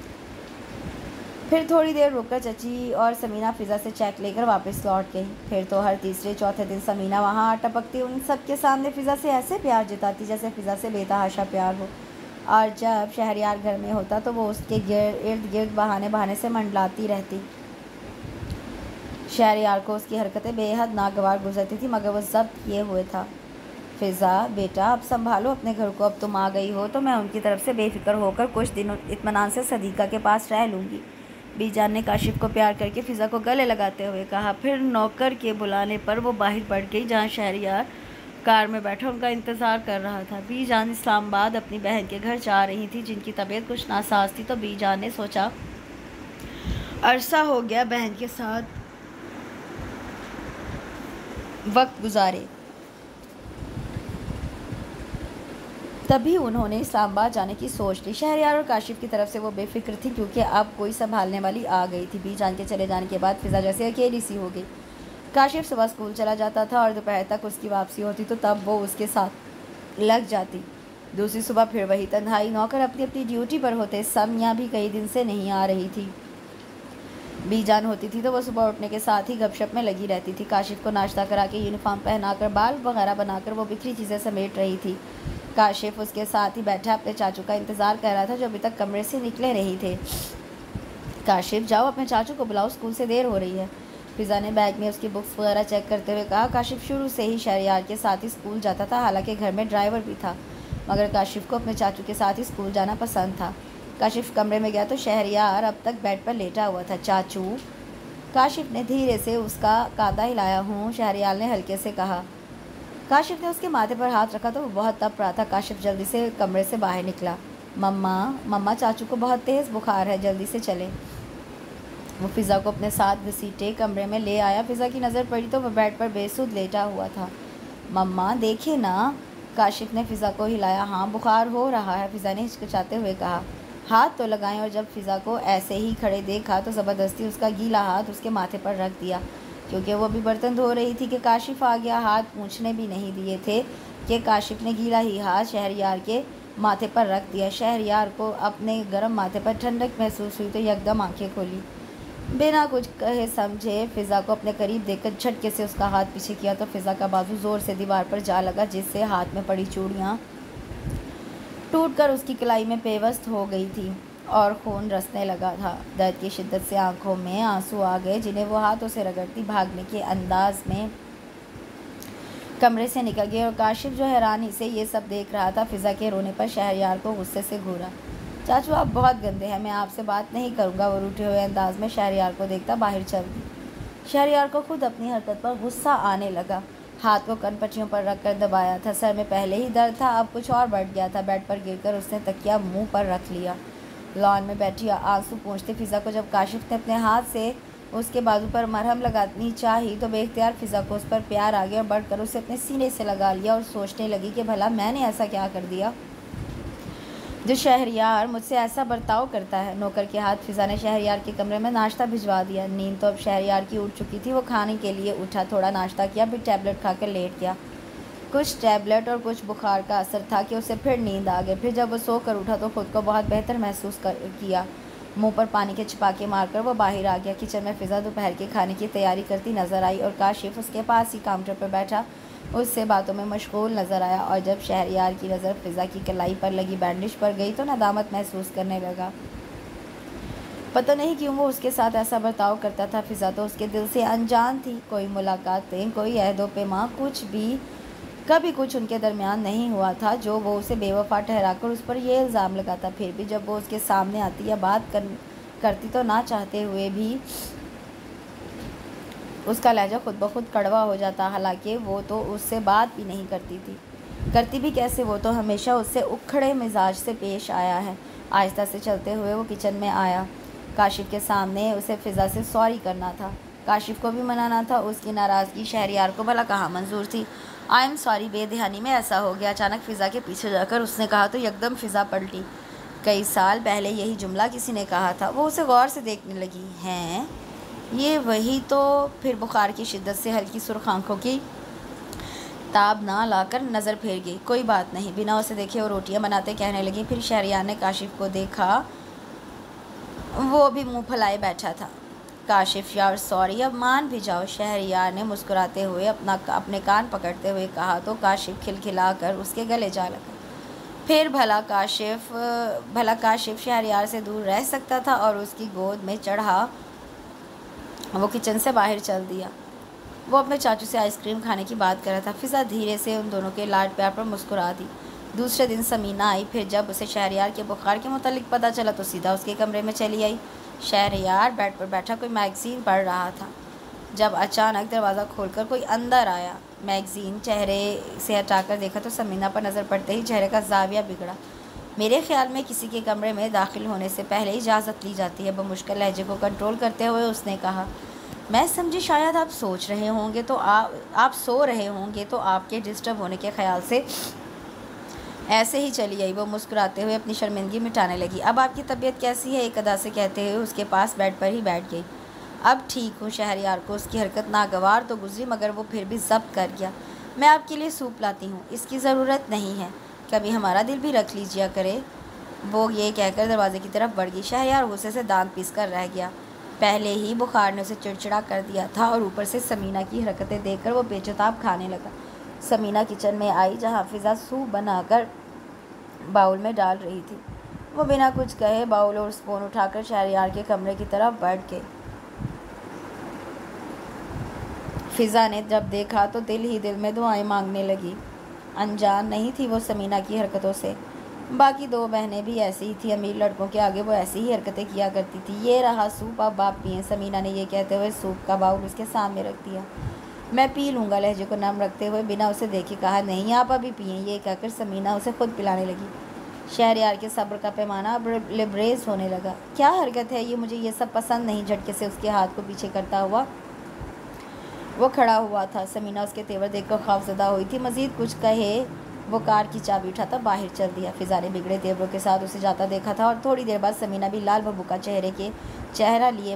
پھر تھوڑی دیر رک کر چچی اور سمینہ فضا سے چیک لے کر واپس لوٹ گئی۔ پھر تو ہر تیسرے چوتھے دن سمینہ وہاں ٹپکتی ان سب کے سامنے فضا سے ایسے پیار جتاتی جیسے فضا سے بے تحاشا پیار ہو، اور جب شہریار گھر میں ہوتا تو وہ اس کے ارد گرد بہانے بہانے سے منڈلاتی رہتی۔ شہریار کو اس کی حرکتیں بے حد ناگوار گزرتی تھی مگر وہ ضبط کیے ہوئے تھا۔ فضا بیٹا، اب سنبھالو اپنے گھر کو، اب تم آ گئی ہو تو میں ان کی طرف سے بے فکر ہو کر کچھ دن اطمینان سے صدیقہ کے پاس رہ لوں گی، بی جان نے کاشف کو پیار کر کے فضا کو گلے لگاتے ہوئے کہا۔ پھر نوکر کے بلانے پر وہ باہر بڑھ گئی جہاں شہریار کار میں بیٹھا ان کا انتظار کر رہا تھا۔ بی جان اسلام آباد اپنی بہن کے گھر جا رہی تھی جن کی طبیعت کچھ ناساز تھی، تو بی جان نے سوچا عرصہ ہو گیا بہن کے ساتھ وقت گزارے، تبھی انہوں نے اسلام آباد جانے کی سوچ لی۔ شہریار اور کاشف کی طرف سے وہ بے فکر تھی کیونکہ اب کوئی سنبھالنے والی آ گئی تھی۔ بی جان کے چلے جانے کے بعد فضا جیسے اکیلی سی ہو گئی۔ کاشف صبح اسکول چلا جاتا تھا اور دوپہر تک اس کی واپسی ہوتی تو تب وہ اس کے ساتھ لگ جاتی۔ دوسری صبح پھر وہی تنہائی، نوکر اپنی اپنی ڈیوٹی پر ہوتے، سمیہ بھی کئی دن سے نہیں آ رہی تھی۔ بی جان ہوتی تھی تو وہ صبح اٹھنے کے ساتھ ہی گپ شپ میں لگی رہتی تھی۔ کاشف کو ناشتہ کرا کے یونیفارم پہنا کر بال وغیرہ بنا کر وہ بکھری چیزیں سمیٹ رہی تھی۔ کاشف اس کے ساتھ ہی بیٹھا اپنے چاچو کا انتظار کر رہا تھا جو ابھی تک کمرے سے نکلے نہیں تھے۔ کاشف، جاؤ اپنے چاچو کو بلاؤ، اسکول سے دیر ہو رہی ہے۔ فضا نے بیگ میں اس کی بکس وغیرہ چیک کرتے ہوئے کہا۔ کاشف شروع سے ہی شہریار کے ساتھ ہی اسکول جاتا تھا، حالانکہ گھر میں ڈرائیور بھی تھا، مگر کاشف کو اپنے چاچو کے ساتھ ہی اسکول جانا پسند تھا۔ کاشف کمرے میں گیا تو شہریار اب تک بیڈ پر لیٹا ہوا تھا۔ چاچو، کاشف نے دھیرے سے اس کا کاندھا ہلایا۔ ہوں، شہریار نے ہلکے سے کہا۔ کاشف نے اس کے ماتھے پر ہاتھ رکھا تو وہ بہت تپ رہا تھا۔ کاشف جلدی سے کمرے سے باہر نکلا۔ مما مما چاچو کو بہت تیز بخار ہے، جلدی سے چلیں۔ وہ فضا کو اپنے ساتھ گھسیٹے کمرے میں لے آیا۔ فضا کی نظر پڑی تو وہ بیڈ پر بے سود لیٹا ہوا تھا۔ مما دیکھے نا، کاشف نے فضا کو ہلایا۔ ہاں بخار ہو رہا ہے، فضا نے ہچکچاتے ہوئے کہا۔ ہاتھ تو لگائیں، اور جب فضا کو ایسے ہی کھڑے دیکھا تو زبردستی اس کا گیلا ہاتھ اس کے ماتھے پر رکھ دیا، کیونکہ وہ ابھی برتن دھو رہی تھی کہ کاشف آ گیا۔ ہاتھ پوچھنے بھی نہیں دیے تھے کہ کاشف نے گیلا ہی ہاتھ شہریار کے ماتھے پر رکھ دیا۔ شہریار کو اپنے گرم ماتھے پر ٹھنڈک محسوس ہوئی تو یکدم آنکھیں کھولی۔ بنا کچھ کہے سمجھے فضا کو اپنے قریب دیکھ کر جھٹکے سے اس کا ہاتھ پیچھے کیا تو فضا کا بازو زور سے دیوار پر جا لگا، جس سے ہاتھ میں پڑی چوڑیاں ٹوٹ کر اس کی کلائی میں پیوست ہو گئی تھی اور خون رسنے لگا تھا۔ درد کی شدت سے آنکھوں میں آنسو آ گئے، جنہیں وہ ہاتھوں سے رگڑتی بھاگنے کے انداز میں کمرے سے نکل گئی، اور کاشف جو حیرانی سے یہ سب دیکھ رہا تھا، فضا کے رونے پر شہریار کو غصے سے گھورا۔ چاچو آپ بہت گندے ہیں، میں آپ سے بات نہیں کروں گا۔ وہ روٹھے ہوئے انداز میں شہریار کو دیکھتا باہر چل دی۔ شہریار کو خود اپنی حرکت پر غصہ آنے لگا۔ ہاتھ کو کن پٹیوں پر رکھ کر دبایا تھا۔ سر میں پہلے ہی درد تھا، اب کچھ اور بڑھ گیا تھا۔ بیڈ پر گر کر اس نے تکیہ منہ پر رکھ لیا۔ لان میں بیٹھی آنسو پوچھتی فضا کو جب کاشف نے اپنے ہاتھ سے اس کے بازو پر مرہم لگانی چاہی تو بے اختیار فضا کو اس پر پیار آ گیا اور بڑھ کر اسے اپنے سینے سے لگا لیا اور سوچنے لگی کہ بھلا میں نے ایسا کیا کر دیا جو شہریار مجھ سے ایسا برتاؤ کرتا ہے۔ نوکر کے ہاتھ فضا نے شہریار کے کمرے میں ناشتہ بھجوا دیا۔ نیند تو اب شہریار کی اٹھ چکی تھی۔ وہ کھانے کے لیے اٹھا، تھوڑا ناشتہ کیا، پھر ٹیبلٹ کھا کر لیٹ گیا۔ کچھ ٹیبلٹ اور کچھ بخار کا اثر تھا کہ اسے پھر نیند آ گئی۔ پھر جب وہ سو کر اٹھا تو خود کو بہت بہتر محسوس کیا۔ منہ پر پانی کے چھپاکے مار کر وہ باہر آ گیا۔ کچن میں فضا دوپہر کے کھانے کی تیاری کرتی نظر آئی اور کاشف اس کے پاس ہی کاؤنٹر پر بیٹھا اس سے باتوں میں مشغول نظر آیا، اور جب شہریار کی نظر فضا کی کلائی پر لگی بینڈیج پر گئی تو ندامت محسوس کرنے لگا۔ پتہ نہیں کیوں وہ اس کے ساتھ ایسا برتاؤ کرتا تھا۔ فضا تو اس کے دل سے انجان تھی۔ کوئی ملاقاتیں، کوئی عہد و پیمان، کچھ بھی کبھی کچھ ان کے درمیان نہیں ہوا تھا جو وہ اسے بے وفا ٹھہرا کر اس پر یہ الزام لگاتا۔ پھر بھی جب وہ اس کے سامنے آتی یا بات کرتی تو نہ چاہتے ہوئے بھی اس کا لہجہ خود بخود کڑوا ہو جاتا، حالانکہ وہ تو اس سے بات بھی نہیں کرتی تھی۔ کرتی بھی کیسے، وہ تو ہمیشہ اس سے اکھڑے مزاج سے پیش آیا ہے۔ آہستہ سے چلتے ہوئے وہ کچن میں آیا۔ کاشف کے سامنے اسے فضا سے سوری کرنا تھا۔ کاشف کو بھی منانا تھا۔ اس کی ناراضگی شہریار کو بھلا کہاں منظور تھی۔ آئی ایم سوری، بے دہانی میں ایسا ہو گیا، اچانک فضا کے پیچھے جا کر اس نے کہا تو یکدم فضا پلٹی۔ کئی سال پہلے یہی جملہ کسی نے کہا تھا۔ وہ اسے غور سے دیکھنے لگی۔ ہیں یہ وہی تو؟ پھر بخار کی شدت سے ہلکی سرخ آنکھوں کی تاب نہ لا کر نظر پھیر گئی۔ کوئی بات نہیں، بنا اسے دیکھے وہ روٹیاں بناتے کہنے لگی۔ پھر شہریار نے کاشف کو دیکھا، وہ بھی منہ پھلائے بیٹھا تھا۔ کاشف یار سوری، اب مان بھی جاؤ، شہریار نے مسکراتے ہوئے اپنا اپنے کان پکڑتے ہوئے کہا تو کاشف کھلکھلا کر اس کے گلے جا لگا۔ پھر بھلا کاشف بھلا کاشف شہریار سے دور رہ سکتا تھا، اور اس کی گود میں چڑھا وہ کچن سے باہر چل دیا۔ وہ اپنے چاچو سے آئس کریم کھانے کی بات کر رہا تھا۔ فضا دھیرے سے ان دونوں کے لاڈ پیار پر مسکرا دی۔ دوسرے دن سمینہ آئی۔ پھر جب اسے شہریار کے بخار کے متعلق پتہ چلا تو سیدھا اس کے کمرے میں چلی آئی۔ شہریار بیڈ پر بیٹھا کوئی میگزین پڑھ رہا تھا جب اچانک دروازہ کھول کر کوئی اندر آیا۔ میگزین چہرے سے ہٹا کر دیکھا تو سمینہ پر نظر پڑتے ہی چہرے کا زاویہ بگڑا۔ میرے خیال میں کسی کے کمرے میں داخل ہونے سے پہلے اجازت لی جاتی ہے، بمشکل لہجے کو کنٹرول کرتے ہوئے اس نے کہا۔ میں سمجھی شاید آپ سوچ رہے ہوں گے تو آپ آپ سو رہے ہوں گے تو آپ کے ڈسٹرب ہونے کے خیال سے ایسے ہی چلی آئی۔ وہ مسکراتے ہوئے اپنی شرمندگی مٹانے لگی۔ اب آپ کی طبیعت کیسی ہے؟ ایک ادا سے کہتے ہوئے اس کے پاس بیڈ پر ہی بیٹھ گئی۔ اب ٹھیک ہوں۔ شہریار کو اس کی حرکت ناگوار تو گزری، مگر وہ پھر بھی ضبط کر گیا۔ میں آپ کے لیے سوپ لاتی ہوں، اس کی ضرورت نہیں ہے، کبھی ہمارا دل بھی رکھ لیجیا کرے۔ وہ یہ کہہ کر دروازے کی طرف بڑھ گئی۔ شہریار غصے سے دانت پیس کر رہ گیا۔ پہلے ہی بخار نے اسے چڑچڑا کر دیا تھا اور اوپر سے سمینہ کی حرکتیں دیکھ کر وہ پیچتاب کھانے لگا۔ سمینہ کچن میں آئی جہاں فضا سوپ بنا کر باؤل میں ڈال رہی تھی۔ وہ بنا کچھ کہے باؤل اور اسپون اٹھا کر شہریار کے کمرے کی طرف بڑھ گئی۔ فضا نے جب دیکھا تو دل ہی دل میں دعائیں مانگنے لگی۔ انجان نہیں تھی وہ سمینہ کی حرکتوں سے۔ باقی دو بہنیں بھی ایسی ہی تھیں، امیر لڑکوں کے آگے وہ ایسی ہی حرکتیں کیا کرتی تھی۔ یہ رہا سوپ، اب آپ پئیں۔ سمینہ نے یہ کہتے ہوئے سوپ کا باؤل اس کے سامنے رکھ دیا۔ میں پی لوں گا، لہجے کو نرم رکھتے ہوئے بنا اسے دیکھے کہا۔ نہیں، آپ ابھی پئیں، یہ کہہ کر سمینہ اسے خود پلانے لگی۔ شہریار کے صبر کا پیمانہ اب لبریز ہونے لگا۔ کیا حرکت ہے یہ، مجھے یہ سب پسند نہیں۔ جھٹکے سے اس کے ہاتھ کو پیچھے کرتا ہوا وہ کھڑا ہوا تھا۔ سمینہ اس کے تیور دیکھ کر خوفزدہ ہوئی تھی۔ مزید کچھ کہے وہ کار کی چابی اٹھاتا باہر چل دیا۔ فضا نے بگڑے تیوروں کے ساتھ اسے جاتا دیکھا تھا اور تھوڑی دیر بعد سمینہ بھی لال بھبوکا چہرے کے چہرہ لیے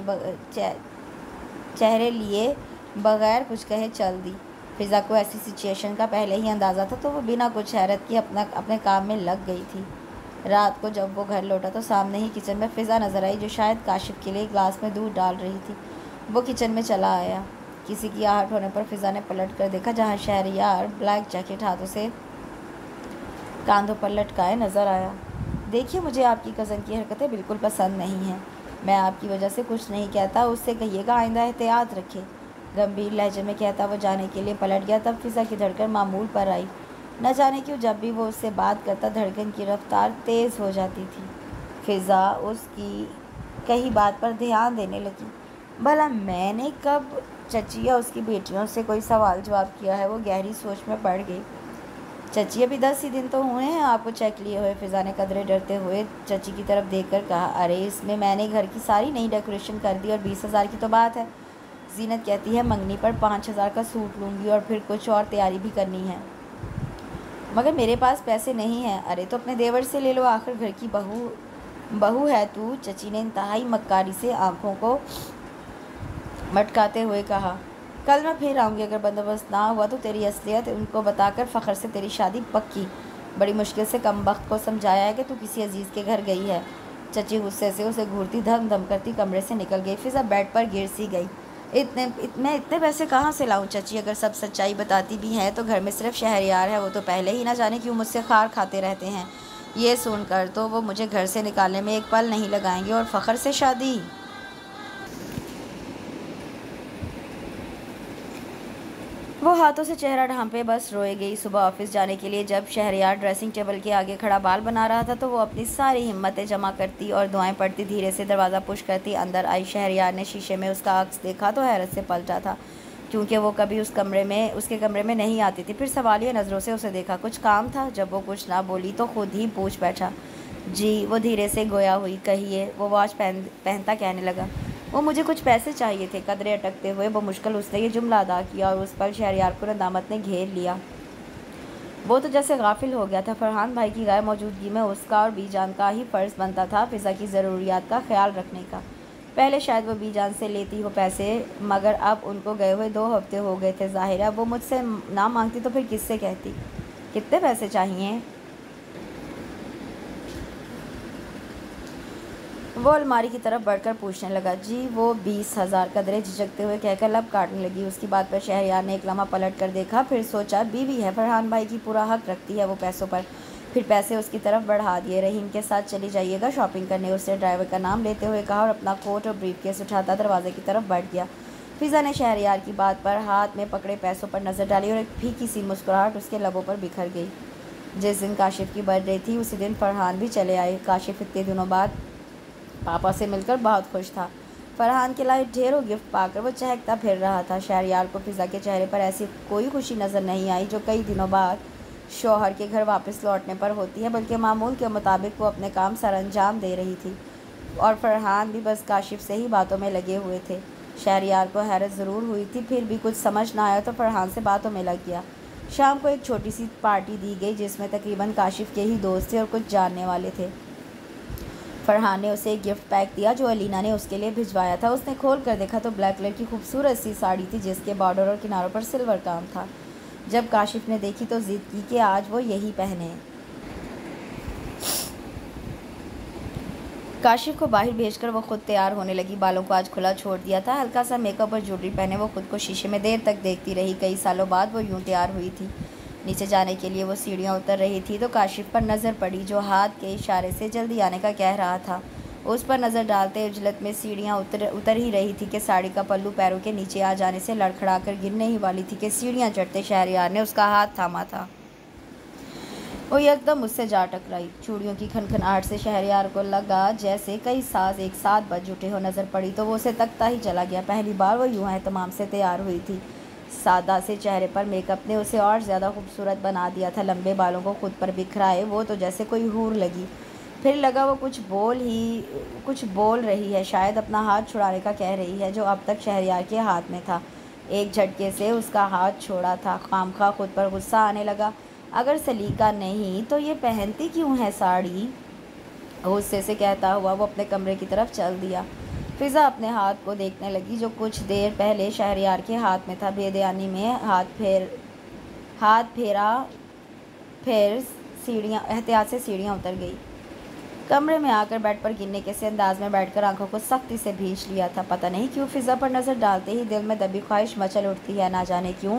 چہرے لیے بغیر کچھ کہے چل دی۔ فضا کو ایسی سچویشن کا پہلے ہی اندازہ تھا تو وہ بنا کچھ حیرت کے اپنا اپنے کام میں لگ گئی تھی۔ رات کو جب وہ گھر لوٹا تو سامنے ہی کچن میں فضا نظر آئی، جو شاید کاشف کے لیے گلاس میں دودھ ڈال رہی تھی۔ وہ کچن میں چلا آیا۔ کسی کی آہٹ ہونے پر فضا نے پلٹ کر دیکھا، جہاں شہریار بلیک جیکٹ ہاتھوں سے کاندھوں پر لٹکائے نظر آیا۔ دیکھیے، مجھے آپ کی کزن کی حرکتیں بالکل پسند نہیں ہیں۔ میں آپ کی وجہ سے کچھ نہیں کہتا، اس سے کہیے گا آئندہ احتیاط رکھے۔ گمبھیر لہجے میں کہتا وہ جانے کے لیے پلٹ گیا۔ تب فضا کی دھڑکن معمول پر آئی۔ نہ جانے کیوں جب بھی وہ اس سے بات کرتا دھڑکن کی رفتار تیز ہو جاتی تھی۔ فضا اس کی کہی بات پر دھیان دینے لگی۔ بھلا میں نے کب چچی یا اس کی بیٹیوں سے کوئی سوال جواب کیا ہے؟ وہ گہری سوچ میں پڑ گئی۔ چچی، ابھی دس ہی دن تو ہوئے ہیں آپ کو چیک لیے ہوئے۔ فضا نے قدرے ڈرتے ہوئے چچی کی طرف دیکھ کر کہا۔ ارے اس میں میں نے گھر کی ساری نئی ڈیکوریشن کر دی اور بیس ہزار کی تو بات ہے۔ زینت کہتی ہے منگنی پر پانچ ہزار کا سوٹ لوں گی اور پھر کچھ اور تیاری بھی کرنی ہے، مگر میرے پاس پیسے نہیں ہیں۔ ارے تو اپنے دیور سے لے لو، آخر گھر کی بہو بہو ہے تو۔ چچی نے انتہائی مکاری سے آنکھوں کو مٹکاتے ہوئے کہا۔ کل میں پھر آؤں گی، اگر بندوبست نہ ہوا تو تیری اصلیت ان کو بتا کر فخر سے تیری شادی پکی۔ بڑی مشکل سے کم بخت کو سمجھایا ہے کہ تو کسی عزیز کے گھر گئی ہے۔ چچی غصے سے اسے گھورتی دھم دھم کرتی کمرے سے نکل گئی۔ فضا بیڈ پر گر سی گئی۔ اتنے میں اتنے پیسے کہاں سے لاؤں چچی؟ اگر سب سچائی بتاتی بھی ہیں تو گھر میں صرف شہریار ہے، وہ تو پہلے ہی نہ جانے کیوں مجھ سے خار کھاتے رہتے ہیں۔ یہ سن کر تو وہ مجھے گھر سے نکالنے میں ایک پل نہیں لگائیں گے، اور فخر سے شادی۔ وہ ہاتھوں سے چہرہ ڈھانپے بس روئے گئی۔ صبح آفس جانے کے لیے جب شہریار ڈریسنگ ٹیبل کے آگے کھڑا بال بنا رہا تھا تو وہ اپنی ساری ہمتیں جمع کرتی اور دعائیں پڑھتی دھیرے سے دروازہ پش کرتی اندر آئی۔ شہریار نے شیشے میں اس کا عکس دیکھا تو حیرت سے پلٹا تھا، کیونکہ وہ کبھی اس کمرے میں اس کے کمرے میں نہیں آتی تھی۔ پھر سوالیہ نظروں سے اسے دیکھا۔ کچھ کام تھا؟ جب وہ کچھ نہ بولی تو خود ہی پوچھ بیٹھا۔ جی، وہ دھیرے سے گویا ہوئی۔ کہیے، وہ واچ پہن پہنتا کہنے لگا۔ وہ مجھے کچھ پیسے چاہیے تھے۔ قدرے اٹکتے ہوئے بمشکل اس نے یہ جملہ ادا کیا اور اس پر شہریار کو ندامت نے گھیر لیا۔ وہ تو جیسے غافل ہو گیا تھا۔ فرحان بھائی کی غیر موجودگی میں اس کا اور بی جان کا ہی فرض بنتا تھا فضا کی ضروریات کا خیال رکھنے کا۔ پہلے شاید وہ بی جان سے لیتی ہو پیسے، مگر اب ان کو گئے ہوئے دو ہفتے ہو گئے تھے۔ ظاہر ہے وہ مجھ سے نہ مانگتی تو پھر کس سے کہتی؟ کتنے پیسے چاہیے؟ وہ الماری کی طرف بڑھ کر پوچھنے لگا۔ جی، وہ بیس ہزار۔ قدرے جھجکتے ہوئے کہہ کر لب کاٹنے لگی۔ اس کی بات پر شہریار نے ایک لمحہ پلٹ کر دیکھا، پھر سوچا بیوی ہے، فرحان بھائی کی پورا حق رکھتی ہے وہ پیسوں پر۔ پھر پیسے اس کی طرف بڑھا دیے۔ رحیم کے ساتھ چلی جائیے گا شاپنگ کرنے، اس نے ڈرائیور کا نام لیتے ہوئے کہا اور اپنا کوٹ اور بریف کیس اٹھاتا دروازے کی طرف بڑھ گیا۔ فضا نے شہریار کی بات پر ہاتھ میں پکڑے پیسوں پر نظر ڈالی اور ایک پھیکی سی مسکراہٹ اس کے لبوں پر بکھر گئی۔ جس دن کاشف کی برتھ ڈے تھی اسی دن فرحان بھی چلے آئے۔ کاشف اتنے دنوں بعد پاپا سے مل کر بہت خوش تھا۔ فرحان کے لائے ڈھیروں گفٹ پا کر وہ چہکتا پھر رہا تھا۔ شہریار کو فضا کے چہرے پر ایسی کوئی خوشی نظر نہیں آئی جو کئی دنوں بعد شوہر کے گھر واپس لوٹنے پر ہوتی ہے، بلکہ معمول کے مطابق وہ اپنے کام سر انجام دے رہی تھی اور فرحان بھی بس کاشف سے ہی باتوں میں لگے ہوئے تھے۔ شہریار کو حیرت ضرور ہوئی تھی، پھر بھی کچھ سمجھ نہ آیا تو فرحان سے باتوں میں لگ گیا۔ شام کو ایک چھوٹی سی پارٹی دی گئی جس میں تقریباً کاشف کے ہی دوست تھے اور کچھ جاننے والے تھے۔ فرحان نے اسے ایک گفٹ پیک دیا جو علینا نے اس کے لیے بھجوایا تھا۔ اس نے کھول کر دیکھا تو بلیک کلر کی خوبصورت سی ساڑی تھی جس کے بارڈر اور کناروں پر سلور کام تھا۔ جب کاشف نے دیکھی تو ضد کی کہ آج وہ یہی پہنے۔ کاشف کو باہر بھیج کر وہ خود تیار ہونے لگی۔ بالوں کو آج کھلا چھوڑ دیا تھا۔ ہلکا سا میک اپ اور جویلری پہنے وہ خود کو شیشے میں دیر تک دیکھتی رہی۔ کئی سالوں بعد وہ یوں تیار ہوئی تھی۔ نیچے جانے کے لیے وہ سیڑھیاں اتر رہی تھی تو کاشف پر نظر پڑی جو ہاتھ کے اشارے سے جلدی آنے کا کہہ رہا تھا۔ उस पर नज़र डालते उजलत में सीढ़ियाँ उतर उतर ही रही थी कि साड़ी का पल्लू पैरों के नीचे आ जाने से लड़खड़ा कर गिरने ही वाली थी कि सीढ़ियाँ चढ़ते शहरयार ने उसका हाथ थामा था। वो एकदम उससे जा टकराई। चूड़ियों की खनखनाहट से शहरयार को लगा जैसे कई साज एक साथ बज उठे हो। नज़र पड़ी तो वो उसे तकता ही चला गया। पहली बार वो यूं एहतमाम से तैयार हुई थी। सादा से चेहरे पर मेकअप ने उसे और ज़्यादा खूबसूरत बना दिया था। लंबे बालों को खुद पर बिखराए वो तो जैसे कोई हूर लगी। फिर लगा वो कुछ बोल ही कुछ बोल रही है, शायद अपना हाथ छुड़ाने का कह रही है जो अब तक शहरयार के हाथ में था। एक झटके से उसका हाथ छोड़ा था। खामखा खुद पर गुस्सा आने लगा। अगर सलीका नहीं तो ये पहनती क्यों है साड़ी? गुस्से से कहता हुआ वो अपने कमरे की तरफ चल दिया। फिज़ा अपने हाथ को देखने लगी जो कुछ देर पहले शहरयार के हाथ में था। बेध्यानी में हाथ फेर हाथ फेरा फिर सीढ़ियाँ एहतियात से सीढ़ियाँ उतर गई। कमरे में आकर बेड पर गिरने के से अंदाज में बैठकर आंखों को सख्ती से भींच लिया था। पता नहीं क्यों फिज़ा पर नज़र डालते ही दिल में दबी ख्वाहिश मचल उठती है। ना जाने क्यों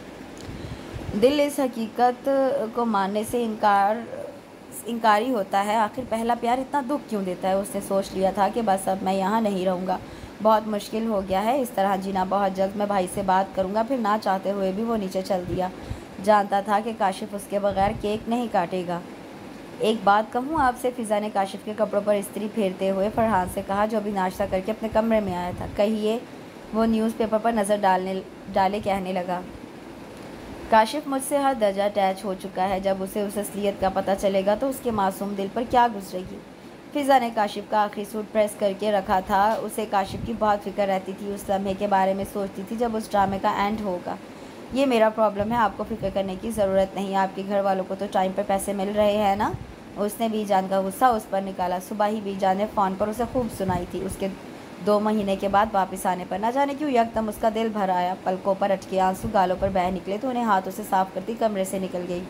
दिल इस हकीकत को मानने से इनकार इनकारी होता है। आखिर पहला प्यार इतना दुख क्यों देता है? उसने सोच लिया था कि बस अब मैं यहाँ नहीं रहूँगा, बहुत मुश्किल हो गया है इस तरह जीना। बहुत जल्द मैं भाई से बात करूँगा। फिर ना चाहते हुए भी वो नीचे चल दिया। जानता था कि काशिफ उसके बगैर केक नहीं काटेगा। एक बात कहूँ आपसे, फ़िज़ा ने काशिफ के कपड़ों पर इस्त्री फेरते हुए फरहान से कहा जो अभी नाश्ता करके अपने कमरे में आया था। कहिए। वो न्यूज़पेपर पर नज़र डालने डाले कहने लगा। काशिफ मुझसे हर दर्जा अटैच हो चुका है। जब उसे उस असलियत का पता चलेगा तो उसके मासूम दिल पर क्या गुजरेगी। फ़िज़ा ने काशिफ का आखिरी सूट प्रेस करके रखा था। उसे काशिफ की बहुत फिक्र रहती थी। उस लम्हे के बारे में सोचती थी जब उस ड्रामे का एंड होगा। ये मेरा प्रॉब्लम है, आपको फिक्र करने की ज़रूरत नहीं। आपके घर वालों को तो टाइम पर पैसे मिल रहे हैं ना? उसने बीजान का गुस्सा उस पर निकाला। सुबह ही बीजान ने फ़ोन पर उसे खूब सुनाई थी। उसके दो महीने के बाद वापस आने पर न जाने क्यों यकदम उसका दिल भर आया। पलकों पर अटके आंसू गालों पर बह निकले तो उन्हें हाथों से साफ करती कमरे से निकल गई।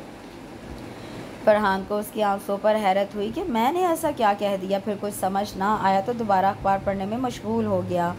फरहान को उसकी आंसुओं पर हैरत हुई कि मैंने ऐसा क्या कह दिया। फिर कुछ समझ ना आया तो दोबारा अखबार पढ़ने में मशगूल हो गया।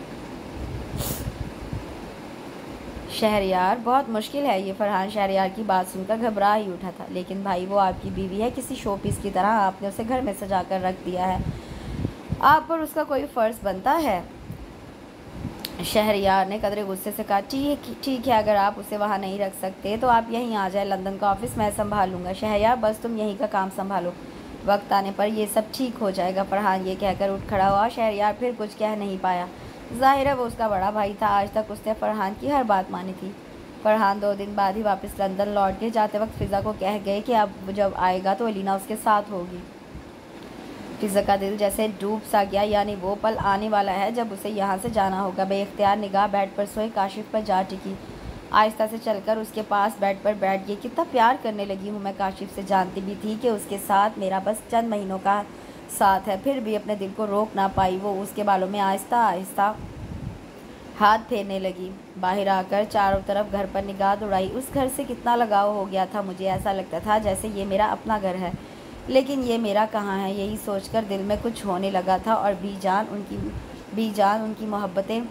शहरयार, बहुत मुश्किल है ये। फरहान शहरयार की बात सुनकर घबरा ही उठा था। लेकिन भाई वो आपकी बीवी है, किसी शोपीस की तरह आपने उसे घर में सजा कर रख दिया है। आप पर उसका कोई फ़र्ज़ बनता है? शहरयार ने कदरे गुस्से से कहा। ठीक ठीक है, अगर आप उसे वहाँ नहीं रख सकते तो आप यहीं आ जाए। लंदन का ऑफिस मैं संभाल लूँगा। शहरयार, बस तुम यहीं का काम संभालो, वक्त आने पर ये सब ठीक हो जाएगा। फरहान ये कहकर उठ खड़ा हुआ। शहरयार फिर कुछ कह नहीं पाया। ज़ाहिर है वो उसका बड़ा भाई था। आज तक उसने फरहान की हर बात मानी थी। फरहान दो दिन बाद ही वापस लंदन लौट के जाते वक्त फ़िज़ा को कह गए कि अब जब आएगा तो अलीना उसके साथ होगी। फ़िज़ा का दिल जैसे डूब सा गया। यानी वो पल आने वाला है जब उसे यहाँ से जाना होगा। बेइख्तियार निगाह बेड पर सोए काशिफ पर जा टिकी। आहिस्ता से चलकर उसके पास बेड पर बैठ गई। कितना प्यार करने लगी हूँ मैं काशिफ से। जानती भी थी कि उसके साथ मेरा बस चंद महीनों का साथ है, फिर भी अपने दिल को रोक ना पाई। वो उसके बालों में आहिस्ता आहिस्ता हाथ फेरने लगी। बाहर आकर चारों तरफ घर पर निगाह दौड़ाई। उस घर से कितना लगाव हो गया था मुझे। ऐसा लगता था जैसे ये मेरा अपना घर है, लेकिन ये मेरा कहाँ है। यही सोचकर दिल में कुछ होने लगा था। और बीजान उनकी बीजान उनकी मोहब्बतें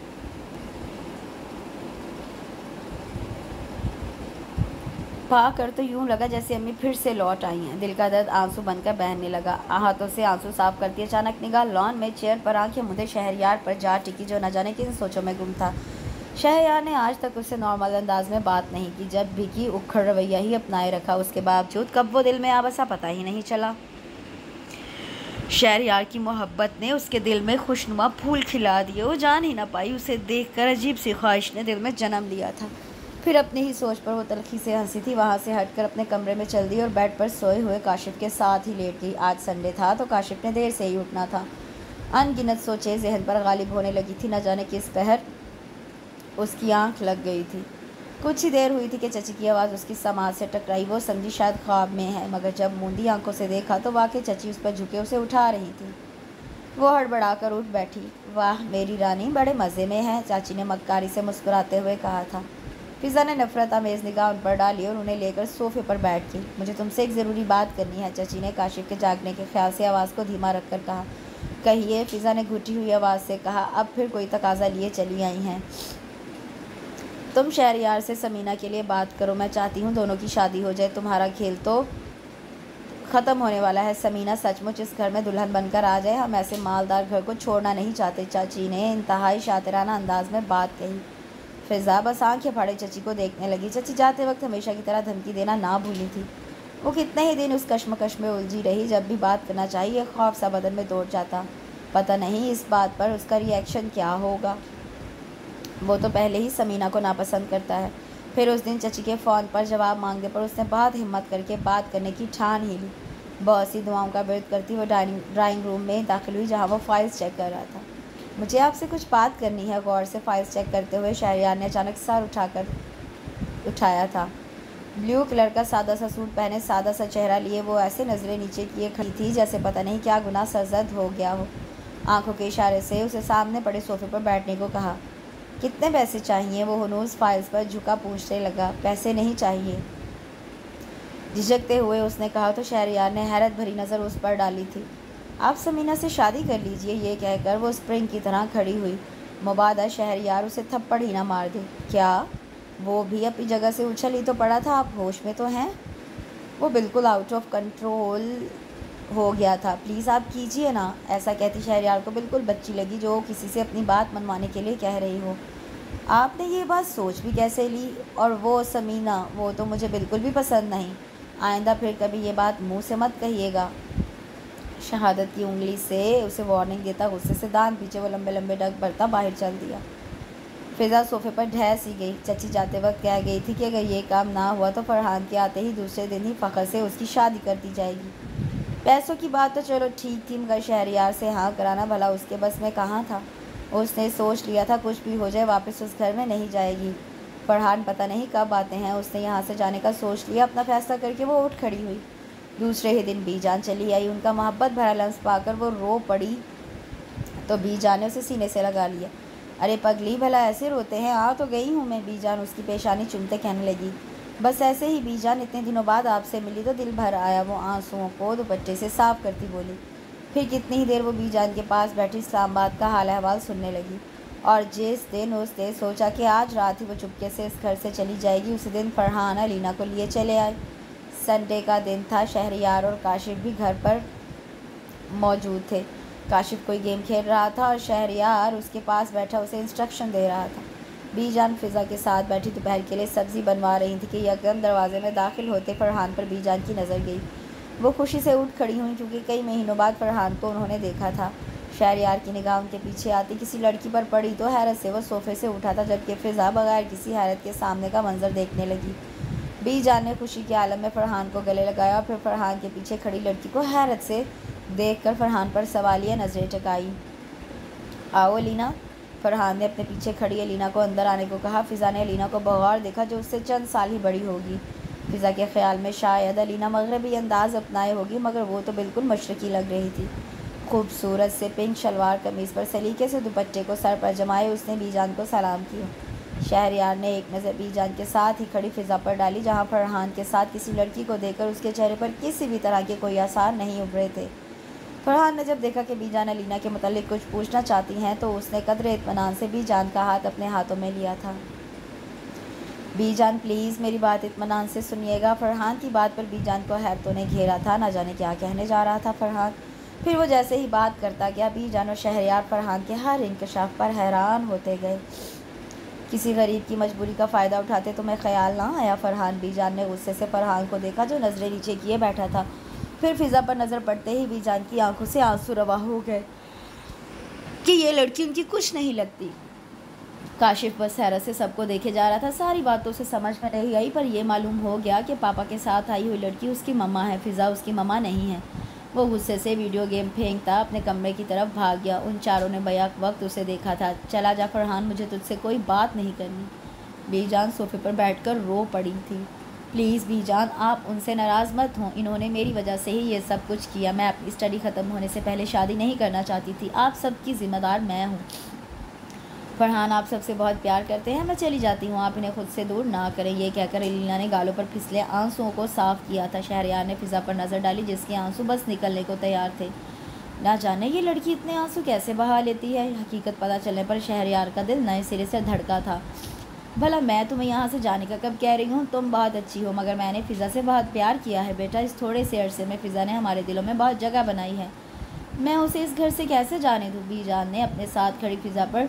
पा कर तो यूँ लगा जैसे अम्मी फिर से लौट आई हैं। दिल का दर्द आंसू बनकर बहने लगा। हाथों से आंसू साफ करती अचानक निगाह लॉन में चेयर पर आंखें मुझे शहरयार पर जा टिकी जो न जाने किन सोचों में गुम था। शहरयार ने आज तक उससे नॉर्मल अंदाज में बात नहीं की। जब भी की उखड़ रवैया ही अपनाए रखा। उसके बावजूद कब वो दिल में आ बसा पता ही नहीं चला। शहरयार की मोहब्बत ने उसके दिल में खुशनुमा फूल खिला दिए। वो जान ही ना पाई उसे देखकर अजीब सी ख्वाहिश ने दिल में जन्म लिया था। फिर अपनी ही सोच पर वो तलखी से हंसी थी। वहाँ से हटकर अपने कमरे में चल दी और बेड पर सोए हुए काशिफ के साथ ही लेट गई। आज संडे था तो काशिफ ने देर से ही उठना था। अनगिनत सोचें जहन पर गालिब होने लगी थी। न जाने किस पहर उसकी आंख लग गई थी। कुछ ही देर हुई थी कि चची की आवाज़ उसकी समाज से टकराई। वो समझी शायद ख्वाब में है, मगर जब मूंदी आंखों से देखा तो वाकई चची उस पर झुके उसे उठा रही थी। वो हड़बड़ाकर उठ बैठी। वाह मेरी रानी, बड़े मज़े में है, चाची ने मक्कारी से मुस्कुराते हुए कहा था। फ़िज़ा ने नफ़रत आमेज़ निगाह उन पर डाली और उन्हें लेकर सोफ़े पर बैठ गई। मुझे तुमसे एक ज़रूरी बात करनी है, चची ने काशिफ के जागने के ख्याल से आवाज़ को धीमा रखकर कहा। कहिए, फ़िज़ा ने घुटी हुई आवाज़ से कहा। अब फिर कोई तकाज़ा लिए चली आई हैं? तुम शहरयार से समीना के लिए बात करो। मैं चाहती हूँ दोनों की शादी हो जाए। तुम्हारा खेल तो ختم ہونے والا ہے۔ سمینہ سچ مچ اس گھر میں دلہن بن کر آ جائے، ہم ایسے مالدار گھر کو چھوڑنا نہیں چاہتے۔ چاچی نے انتہائی شاطرانہ انداز میں بات کہی۔ فضا بس آنکھیں پھاڑے چچی کو دیکھنے لگی۔ چچی جاتے وقت ہمیشہ کی طرح دھمکی دینا نہ بھولی تھی۔ وہ کتنے ہی دن اس کشمکش میں الجھی رہی، جب بھی بات کرنا چاہیے خوف سا بدن میں دوڑ جاتا، پتہ نہیں اس بات پر اس کا ری ایکشن کیا ہوگا۔ وہ تو پہلے ہی سمینہ کو ناپسند کرتا ہے۔ پھر اس دن چچی کے فون پر جواب مانگنے پر اس نے بہت ہمت کر کے بات کرنے کی ٹھان ہی لی۔ بہت سی دعاؤں کا ورد کرتی وہ ڈرائنگ روم میں داخل ہوئی، جہاں وہ فائلز چیک کر رہا تھا۔ مجھے آپ سے کچھ بات کرنی ہے، غور سے فائلز چیک کرتے ہوئے شہریار نے اچانک سر اٹھا کر اٹھایا تھا۔ بلیو کلر کا سادہ سا سوٹ پہنے، سادہ سا چہرہ لیے وہ ایسے نظریں نیچے کیے کھڑی تھی جیسے پتہ نہیں کیا گناہ سرزد ہو گیا ہو۔ آنکھوں کے اشارے سے اسے سامنے پڑے صوفے پر بیٹھنے کو کہا۔ کتنے پیسے چاہیے؟ وہ ہنوز فائلز پر جھکا پوچھنے لگا۔ پیسے نہیں چاہیے، جھجکتے ہوئے اس نے کہا تو شہریار نے حیرت بھری نظر اس پر ڈالی تھی۔ آپ سمینہ سے شادی کر لیجئے، یہ کہہ کر وہ اسپرنگ کی طرح کھڑی ہوئی، مبادا شہریار اسے تھپڑ ہی نہ مار دے۔ کیا؟ وہ بھی اپنی جگہ سے اچھل ہی تو پڑا تھا، آپ ہوش میں تو ہیں؟ وہ بالکل آؤٹ آف کنٹرول ہو گیا تھا۔ پلیز آپ کیجئے نا، ایسا کہتی شہریار کو بالکل بچی لگی جو کسی سے اپنی بات منوانے کے لیے کہہ رہی ہو۔ آپ نے یہ بات سوچ بھی کیسے لی؟ اور وہ سمینہ، وہ تو مجھے بالکل بھی پسند نہیں، آئندہ پھر کبھی یہ بات منہ سے مت کہیے گا۔ شہادت کی انگلی سے اسے وارننگ دیتا غصے سے دانت پیچھے وہ لمبے لمبے ڈگ بھرتا باہر چل دیا۔ فضا صوفے پر ڈھہ سی گئی۔ چچی جاتے وقت کہہ گئی تھی کہ اگر یہ کام نہ ہوا تو فرحان کے آتے ہی دوسرے دن ہی فخر سے اس کی شادی کر دی جائے گی۔ پیسوں کی بات تو چلو ٹھیک تھی، مگر شہریار سے ہاں کرانا بھلا اس کے بس میں کہاں تھا؟ اس نے سوچ لیا تھا کچھ بھی ہو جائے واپس اس گھر میں نہیں جائے گی۔ فرحان پتہ نہیں کب آتے ہیں، اس نے یہاں سے جانے کا سوچ لیا۔ اپنا فیصلہ کر کے وہ اٹھ کھڑی ہوئی۔ دوسرے ہی دن بی جان چلی آئی۔ ان کا محبت بھرا لمس پا کر وہ رو پڑی تو بی جان نے اسے سینے سے لگا لیا۔ ارے پگلی، بھلا ایسے روتے ہیں؟ آ تو گئی ہوں میں، بی جان اس کی پیشانی چومتے کہنے لگی۔ بس ایسے ہی بی جان، اتنے دنوں بعد آپ سے ملی تو دل بھر آیا، وہ آنسوؤں کو دوپٹے سے صاف کرتی بولی۔ پھر کتنی ہی دیر وہ بی جان کے پاس بیٹھی اسلام آباد کا حال احوال سننے لگی، اور جس دن اس نے سوچا کہ آج رات ہی وہ چپکے سے اس گھر سے چلی جائے گی، اسی دن فرحان علینا کو لیے چلے آئے۔ سنڈے کا دن تھا، شہریار اور کاشف بھی گھر پر موجود تھے۔ کاشف کوئی گیم کھیل رہا تھا اور شہریار اس کے پاس بیٹھا اسے انسٹرکشن دے رہا تھا۔ بی جان فضا کے ساتھ بیٹھی دوپہر کے لیے سبزی بنوا رہی تھی کہ یکدم دروازے میں داخل ہوتے فرحان پر بی جان کی نظر گئی۔ وہ خوشی سے اٹھ کھڑی ہوئی کیونکہ کئی مہینوں بعد فرحان کو انہوں نے دیکھا تھا۔ شہریار کی نگاہ ان کے پیچھے آتی کسی لڑکی پر پڑی تو حیرت سے وہ صوفے سے اٹھا تھا، جبکہ فضا بغیر کسی حیرت کے سامنے کا منظر دیکھنے لگی۔ بی جان نے خوشی کے عالم میں فرحان کو گلے لگایا اور پھر فرحان کے پیچھے کھڑی لڑکی کو حیرت سے دیکھ کر فرحان پر سوالیہ نظریں ٹکائی۔ آؤ علینا، فرحان نے اپنے پیچھے کھڑی علینا کو اندر آنے کو کہا۔ فضا نے علینا کو بغور دیکھا جو اس سے چند سال ہی بڑی ہوگی۔ فضا کے خیال میں شاید علینا مغربی انداز اپنائے ہوگی، مگر وہ تو بالکل مشرقی لگ رہی تھی۔ خوبصورت سے پنک شلوار قمیض پر سلیقے سے دوپٹے کو سر پر جمائے اس نے بی جان کو سلام کیا۔ شہریار نے ایک نظر بی جان کے ساتھ ہی کھڑی فضا پر ڈالی، جہاں فرحان کے ساتھ کسی لڑکی کو دیکھ کر اس کے چہرے پر کسی بھی طرح کے کوئی آثار نہیں ابھرے تھے۔ فرحان نے جب دیکھا کہ بی جان علینا کے متعلق کچھ پوچھنا چاہتی ہیں تو اس نے قدرے اطمینان سے بی جان کا ہاتھ اپنے ہاتھوں میں لیا تھا۔ بی جان پلیز میری بات اطمینان سے سنیے گا۔ فرحان کی بات پر بی جان کو حیرتوں نے گھیرا تھا، نہ جانے کیا کہنے جا رہا تھا فرحان۔ پھر وہ جیسے ہی بات کرتا گیا، بی جان اور شہریار فرحان کے ہر انکشاف پر حیران ہوتے گئے۔ کسی غریب کی مجبوری کا فائدہ اٹھاتے تمہیں خیال نہ آیا فرحان؟ بی جان نے غصے سے فرحان کو دیکھا جو نظریں نیچے کیے بیٹھا تھا۔ پھر فضا پر نظر پڑتے ہی بی جان کی آنکھوں سے آنسو روا ہو گئے کہ یہ لڑکی ان کی کچھ نہیں لگتی۔ کاشف بس حیرت سے سب کو دیکھے جا رہا تھا۔ ساری بات تو اسے سمجھ میں نہیں آئی، پر یہ معلوم ہو گیا کہ پاپا کے ساتھ آئی ہوئی لڑکی اس کی مما ہے، فضا اس کی مما نہیں ہے۔ وہ غصے سے ویڈیو گیم پھینکتا اپنے کمرے کی طرف بھاگ گیا۔ ان چاروں نے بیک وقت اسے دیکھا تھا۔ چلا جا فرحان، مجھے تجھ سے کوئی بات نہیں کرنی۔ بی جان صوفے پر بیٹھ کر رو پڑی تھی۔ پلیز بی جان، آپ ان سے ناراض مت ہوں، انہوں نے میری وجہ سے ہی یہ سب کچھ کیا۔ میں اپنی اسٹڈی ختم ہونے سے پہلے شادی نہیں کرنا چاہتی تھی، آپ سب کی ذمہ دار میں ہوں۔ فرحان آپ سب سے بہت پیار کرتے ہیں، میں چلی جاتی ہوں، آپ انہیں خود سے دور نہ کریں۔ یہ کہہ کر علینا نے گالوں پر پھسلے آنسوؤں کو صاف کیا تھا۔ شہریار نے فضا پر نظر ڈالی جس کے آنسو بس نکلنے کو تیار تھے۔ نہ جانے یہ لڑکی اتنے آنسو کیسے بہا لیتی ہے۔ حقیقت پتہ چلنے پر شہریار کا دل نئے سرے سے دھڑکا تھا۔ بھلا میں تمہیں یہاں سے جانے کا کب کہہ رہی ہوں؟ تم بہت اچھی ہو، مگر میں نے فضا سے بہت پیار کیا ہے بیٹا۔ اس تھوڑے سے عرصے میں فضا نے ہمارے دلوں میں بہت جگہ بنائی ہے، میں اسے اس گھر سے کیسے جانے دوں؟ بی جان نے اپنے ساتھ کھڑی فضا پر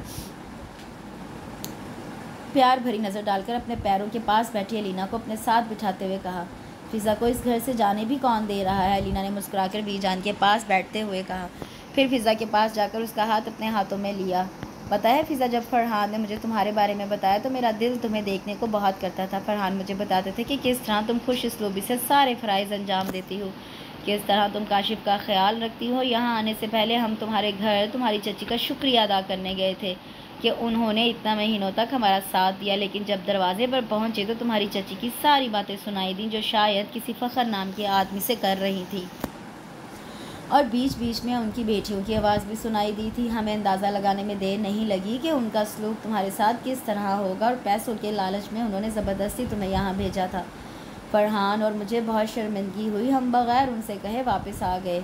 پیار بھری نظر ڈال کر اپنے پیروں کے پاس بیٹھی الینا کو اپنے ساتھ بٹھاتے ہوئے کہا۔ فضا کو اس گھر سے جانے بھی کون دے رہا ہے؟ الینا نے مسکرا کر بی جان کے پاس بیٹھتے ہوئے کہا، پھر فضا کے پاس جا کر اس کا ہاتھ اپنے ہاتھوں میں لیا۔ پتہ ہے فضا، جب فرحان نے مجھے تمہارے بارے میں بتایا تو میرا دل تمہیں دیکھنے کو بہت کرتا تھا۔ فرحان مجھے بتاتے تھے کہ کس طرح تم خوش اسلوبی سے سارے فرائض انجام دیتی ہو، کس طرح تم کاشف کا خیال رکھتی ہو۔ یہاں آنے سے پہلے ہم تمہارے گھر تمہاری چچی کا شکریہ ادا کرنے گئے تھے کہ انہوں نے اتنا مہینوں تک ہمارا ساتھ دیا، لیکن جب دروازے پر پہنچے تو تمہاری چچی کی ساری باتیں سنائی دیں جو شاید کسی فخر نام کے آدمی سے کر رہی تھی، اور بیچ بیچ میں ان کی بیٹیوں کی آواز بھی سنائی دی تھی۔ ہمیں اندازہ لگانے میں دیر نہیں لگی کہ ان کا سلوک تمہارے ساتھ کس طرح ہوگا، اور پیسوں کے لالچ میں انہوں نے زبردستی تمہیں یہاں بھیجا تھا۔ فرحان اور مجھے بہت شرمندگی ہوئی، ہم بغیر ان سے کہے واپس آ گئے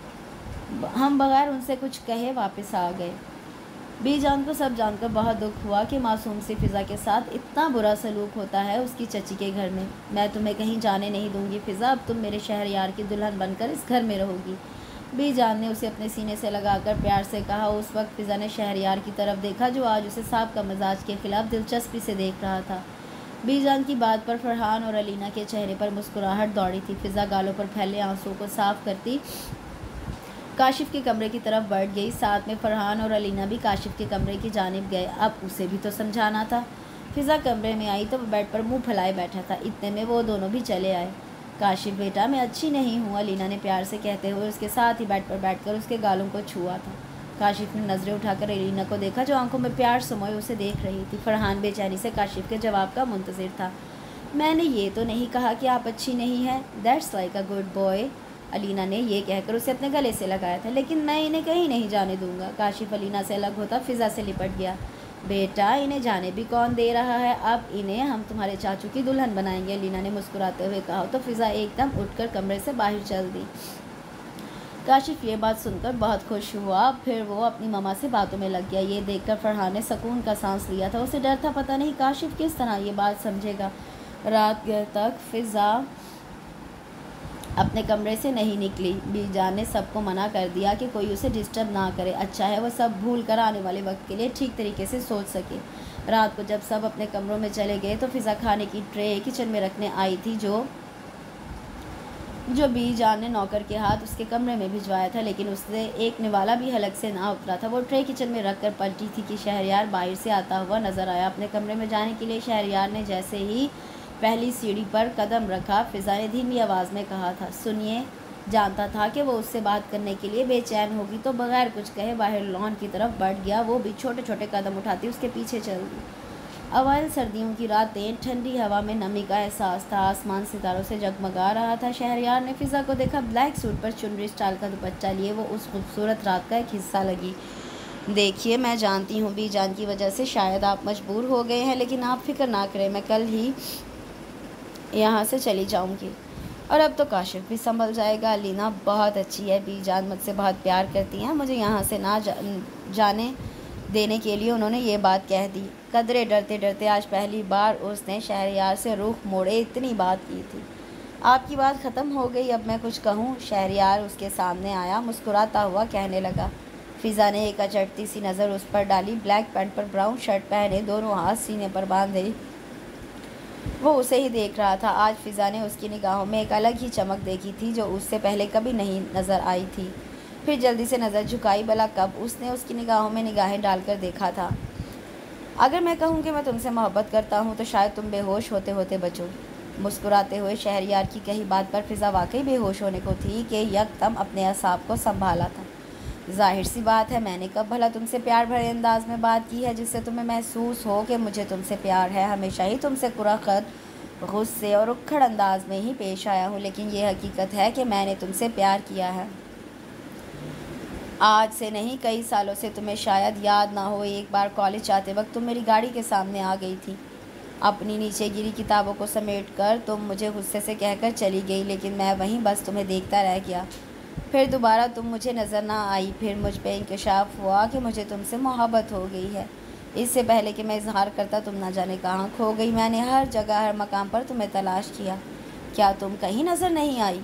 ہم بغیر ان سے کچھ کہے واپس آ گئے بی جان کو سب جان کر بہت دکھ ہوا کہ معصوم سی فضا کے ساتھ اتنا برا سلوک ہوتا ہے اس کی چچی کے گھر میں۔ میں تمہیں کہیں جانے نہیں دوں گی فضا، اب تم میرے شہریار کی دلہن بن کر اس گھر میں رہو گی، بی جان نے اسے اپنے سینے سے لگا کر پیار سے کہا۔ اس وقت فضا نے شہریار کی طرف دیکھا جو آج اسے سابقہ مزاج کے خلاف دلچسپی سے دیکھ رہا تھا۔ بی جان کی بات پر فرحان اور الینا کے چہرے پر مسکراہٹ دوڑی تھی۔ فضا گالوں پر پھیلے آنسوؤں کو صاف کرتی کاشف کے کمرے کی طرف بڑھ گئی، ساتھ میں فرحان اور الینا بھی کاشف کے کمرے کی جانب گئے۔ اب اسے بھی تو سمجھانا تھا۔ فضا کمرے میں آئی تو وہ بیڈ پر منہ پھیلائے بیٹھا تھا، اتنے میں وہ دونوں بھی چلے آئے۔ کاشف بیٹا، میں اچھی نہیں ہوں، الینا نے پیار سے کہتے ہوئے اس کے ساتھ ہی بیڈ پر بیٹھ کر اس کے گالوں کو چھوا تھا۔ کاشف نے نظریں اٹھا کر الینا کو دیکھا جو آنکھوں میں پیار سموئے اسے دیکھ رہی تھی۔ فرحان بے چینی سے کاشف کے جواب کا منتظر تھا۔ میں نے یہ تو نہیں کہا کہ آپ اچھی نہیں ہیں، that's like a good boy, Alina نے یہ کہہ کر اسے اپنے گلے سے لگایا تھا، لیکن میں انہیں کہیں نہیں جانے دوں گا۔ کاشف الینا سے الگ ہوتا فضا سے لپٹ گیا۔ بیٹا، انہیں جانے بھی کون دے رہا ہے؟ اب انہیں ہم تمہارے چاچو کی دلہن بنائیں گے، الینا نے مسکراتے ہوئے کہا تو فضا ایک دم اٹھ کر کمرے سے باہر چل دی۔ کاشف یہ بات سن کر بہت خوش ہوا، پھر وہ اپنی ماما سے باتوں میں لگ گیا۔ یہ دیکھ کر فرحان نے سکون کا سانس لیا تھا، اسے ڈر تھا پتہ نہیں کاشف کس طرح یہ بات سمجھے گا۔ رات گھر تک فضا اپنے کمرے سے نہیں نکلی۔ بی جان نے سب کو منع کر دیا کہ کوئی اسے ڈسٹرب نہ کرے، اچھا ہے وہ سب بھول کر آنے والے وقت کے لیے ٹھیک طریقے سے سوچ سکے۔ رات کو جب سب اپنے کمروں میں چلے گئے تو فضا کھانے کی ٹرے کچن میں رکھنے آئی تھی جو جو بی جان نے نوکر کے ہاتھ اس کے کمرے میں بھجوایا تھا، لیکن اس سے ایک نوالا بھی حلق سے نہ اترا تھا۔ وہ ٹرے کچن میں رکھ کر پلٹی تھی کہ شہریار باہر سے آتا ہوا نظر آیا۔ اپنے کمرے میں جانے کے لیے شہریار نے جیسے ہی پہلی سیڑھی پر قدم رکھا، فضا نے دھیمی آواز میں کہا تھا، سنیے۔ جانتا تھا کہ وہ اس سے بات کرنے کے لیے بے چین ہوگی تو بغیر کچھ کہے باہر لان کی طرف بڑھ گیا۔ وہ بھی چھوٹے چھوٹے قدم اٹھاتی اس کے پیچھے چل دی۔ اوائل سردیوں کی راتیں، ٹھنڈی ہوا میں نمی کا احساس تھا، آسمان ستاروں سے جگمگا رہا تھا۔ شہریار نے فضا کو دیکھا، بلیک سوٹ پر چنری اسٹائل کا دوپٹہ لیے وہ اس خوبصورت رات کا ایک حصہ لگی۔ دیکھیے، میں جانتی ہوں بی جان کی وجہ سے شاید آپ مجبور ہو گئے ہیں، لیکن آپ فکر نہ کریں، میں کل ہی یہاں سے چلی جاؤں گی، اور اب تو کاشف بھی سنبھل جائے گا۔ الینا بہت اچھی ہے، بی جان مجھ سے بہت پیار کرتی ہیں، مجھے یہاں سے نہ جانے دینے کے لیے انہوں نے یہ بات کہہ دی۔ قدرے ڈرتے ڈرتے آج پہلی بار اس نے شہریار سے رخ موڑے اتنی بات کی تھی۔ آپ کی بات ختم ہو گئی، اب میں کچھ کہوں؟ شہریار اس کے سامنے آیا، مسکراتا ہوا کہنے لگا۔ فضا نے ایک اچٹتی سی نظر اس پر ڈالی، بلیک پینٹ پر براؤن شرٹ پہنے، دونوں ہاتھ سینے پر باندھے وہ اسے ہی دیکھ رہا تھا۔ آج فضا نے اس کی نگاہوں میں ایک الگ ہی چمک دیکھی تھی جو اس سے پہلے کبھی نہیں نظر آئی تھی۔ پھر جلدی سے نظر جھکائی، بھلا کب اس نے اس کی نگاہوں میں نگاہیں ڈال کر دیکھا تھا۔ اگر میں کہوں کہ میں تم سے محبت کرتا ہوں تو شاید تم بے ہوش ہوتے ہوتے بچو۔ مسکراتے ہوئے شہریار کی کہی بات پر فضا واقعی بے ہوش ہونے کو تھی کہ یکدم اپنے اعصاب کو سنبھالا تھا۔ ظاہر سی بات ہے، میں نے کب بھلا تم سے پیار بھرے انداز میں بات کی ہے جس سے تمہیں محسوس ہو کہ مجھے تم سے پیار ہے؟ ہمیشہ ہی تم سے کرخت، غصے اور اکھڑ انداز میں ہی پیش آیا ہوں، لیکن یہ حقیقت ہے کہ میں نے تم سے پیار کیا ہے۔ آج سے نہیں، کئی سالوں سے، تمہیں شاید یاد نہ ہو، ایک بار کالج جاتے وقت تم میری گاڑی کے سامنے آ گئی تھی۔ اپنی نیچے گری کتابوں کو سمیٹ کر تم مجھے غصے سے کہہ کر چلی گئی، لیکن میں وہیں بس تمہیں دیکھتا رہ گیا۔ پھر دوبارہ تم مجھے نظر نہ آئی، پھر مجھ پہ انکشاف ہوا کہ مجھے تم سے محبت ہو گئی ہے۔ اس سے پہلے کہ میں اظہار کرتا تم نہ جانے کہاں کھو گئی۔ میں نے ہر جگہ ہر مقام پر تمہیں تلاش کیا، کیا تم کہیں نظر نہیں آئی؟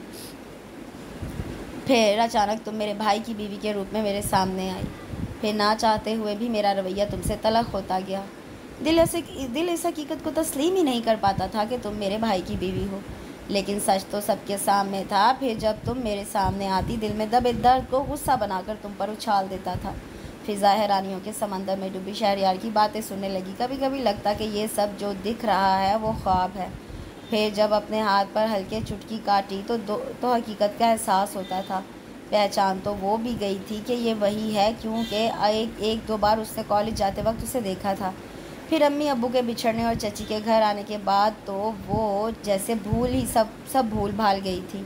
پھر اچانک تم میرے بھائی کی بیوی کے روپ میں میرے سامنے آئی۔ پھر نہ چاہتے ہوئے بھی میرا رویہ تم سے تلخ ہوتا گیا۔ دل اسے دل اس حقیقت کو تسلیم ہی نہیں کر پاتا تھا کہ تم میرے بھائی کی بیوی ہو، لیکن سچ تو سب کے سامنے تھا۔ پھر جب تم میرے سامنے آتی، دل میں دبے درد کو غصہ بنا کر تم پر اچھال دیتا تھا۔ فضا حیرانیوں کے سمندر میں ڈوبی شہریار کی باتیں سننے لگی۔ کبھی کبھی لگتا کہ یہ سب جو دکھ رہا ہے وہ خواب ہے۔ پھر جب اپنے ہاتھ پر ہلکے چٹکی کاٹی تو تو حقیقت کا احساس ہوتا تھا۔ پہچان تو وہ بھی گئی تھی کہ یہ وہی ہے، کیونکہ ایک ایک دو بار اس نے کالج جاتے وقت اسے دیکھا تھا۔ پھر امی ابو کے بچھڑنے اور چچی کے گھر آنے کے بعد تو وہ جیسے بھول ہی سب سب بھول بھال گئی تھی۔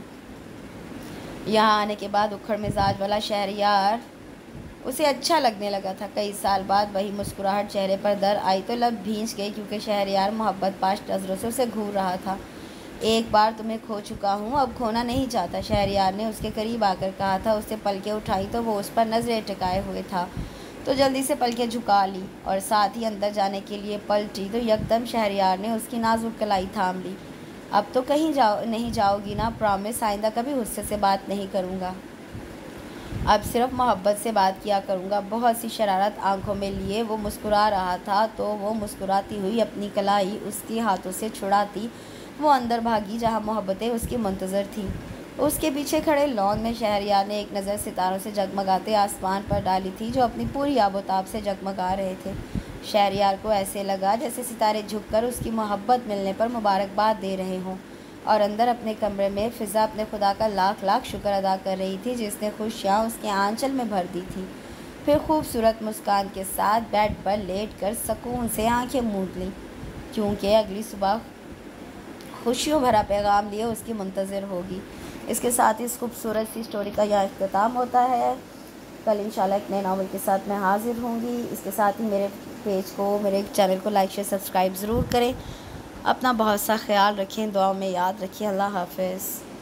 یہاں آنے کے بعد اکھڑ مزاج والا شہریار اسے اچھا لگنے لگا تھا۔ کئی سال بعد وہی مسکراہٹ چہرے پر در آئی تو لب بھینچ گئی، کیونکہ شہریار محبت پاش نظروں سے اسے گھور رہا تھا۔ ایک بار تمہیں کھو چکا ہوں، اب کھونا نہیں چاہتا، شہریار نے اس کے قریب آ کر کہا تھا۔ اس نے پلکیں اٹھائی تو وہ اس پر نظریں ٹکائے ہوئے تھا، تو جلدی سے پلکیں جھکا لی اور ساتھ ہی اندر جانے کے لیے پلٹی تو یکدم شہریار نے اس کی نازک کلائی تھام لی۔ اب تو کہیں جاؤ نہیں جاؤ گی نا؟ پرامس، آئندہ کبھی غصے سے بات نہیں کروں گا، اب صرف محبت سے بات کیا کروں گا۔ بہت سی شرارت آنکھوں میں لیے وہ مسکرا رہا تھا، تو وہ مسکراتی ہوئی اپنی کلائی اس کے ہاتھوں سے چھڑاتی وہ اندر بھاگی جہاں محبتیں اس کی منتظر تھیں۔ اس کے پیچھے کھڑے لان میں شہریار نے ایک نظر ستاروں سے جگمگاتے آسمان پر ڈالی تھی، جو اپنی پوری آب و تاب سے جگمگا رہے تھے۔ شہریار کو ایسے لگا جیسے ستارے جھک کر اس کی محبت ملنے پر مبارکباد دے رہے ہوں، اور اندر اپنے کمرے میں فضا اپنے خدا کا لاکھ لاکھ شکر ادا کر رہی تھی جس نے خوشیاں اس کے آنچل میں بھر دی تھی۔ پھر خوبصورت مسکان کے ساتھ بیڈ پر لیٹ کر سکون سے آنکھیں موند لیں، کیونکہ اگلی صبح خوشیوں بھرا پیغام لیے اس کی منتظر ہوگی۔ اس کے ساتھ اس خوبصورت سی اسٹوری کا یہاں اختتام ہوتا ہے۔ کل انشاءاللہ ایک نئے ناول کے ساتھ میں حاضر ہوں گی۔ اس کے ساتھ ہی میرے پیج کو، میرے چینل کو لائک شیئر سبسکرائب ضرور کریں۔ اپنا بہت سا خیال رکھیں، دعاؤں میں یاد رکھیں۔ اللہ حافظ۔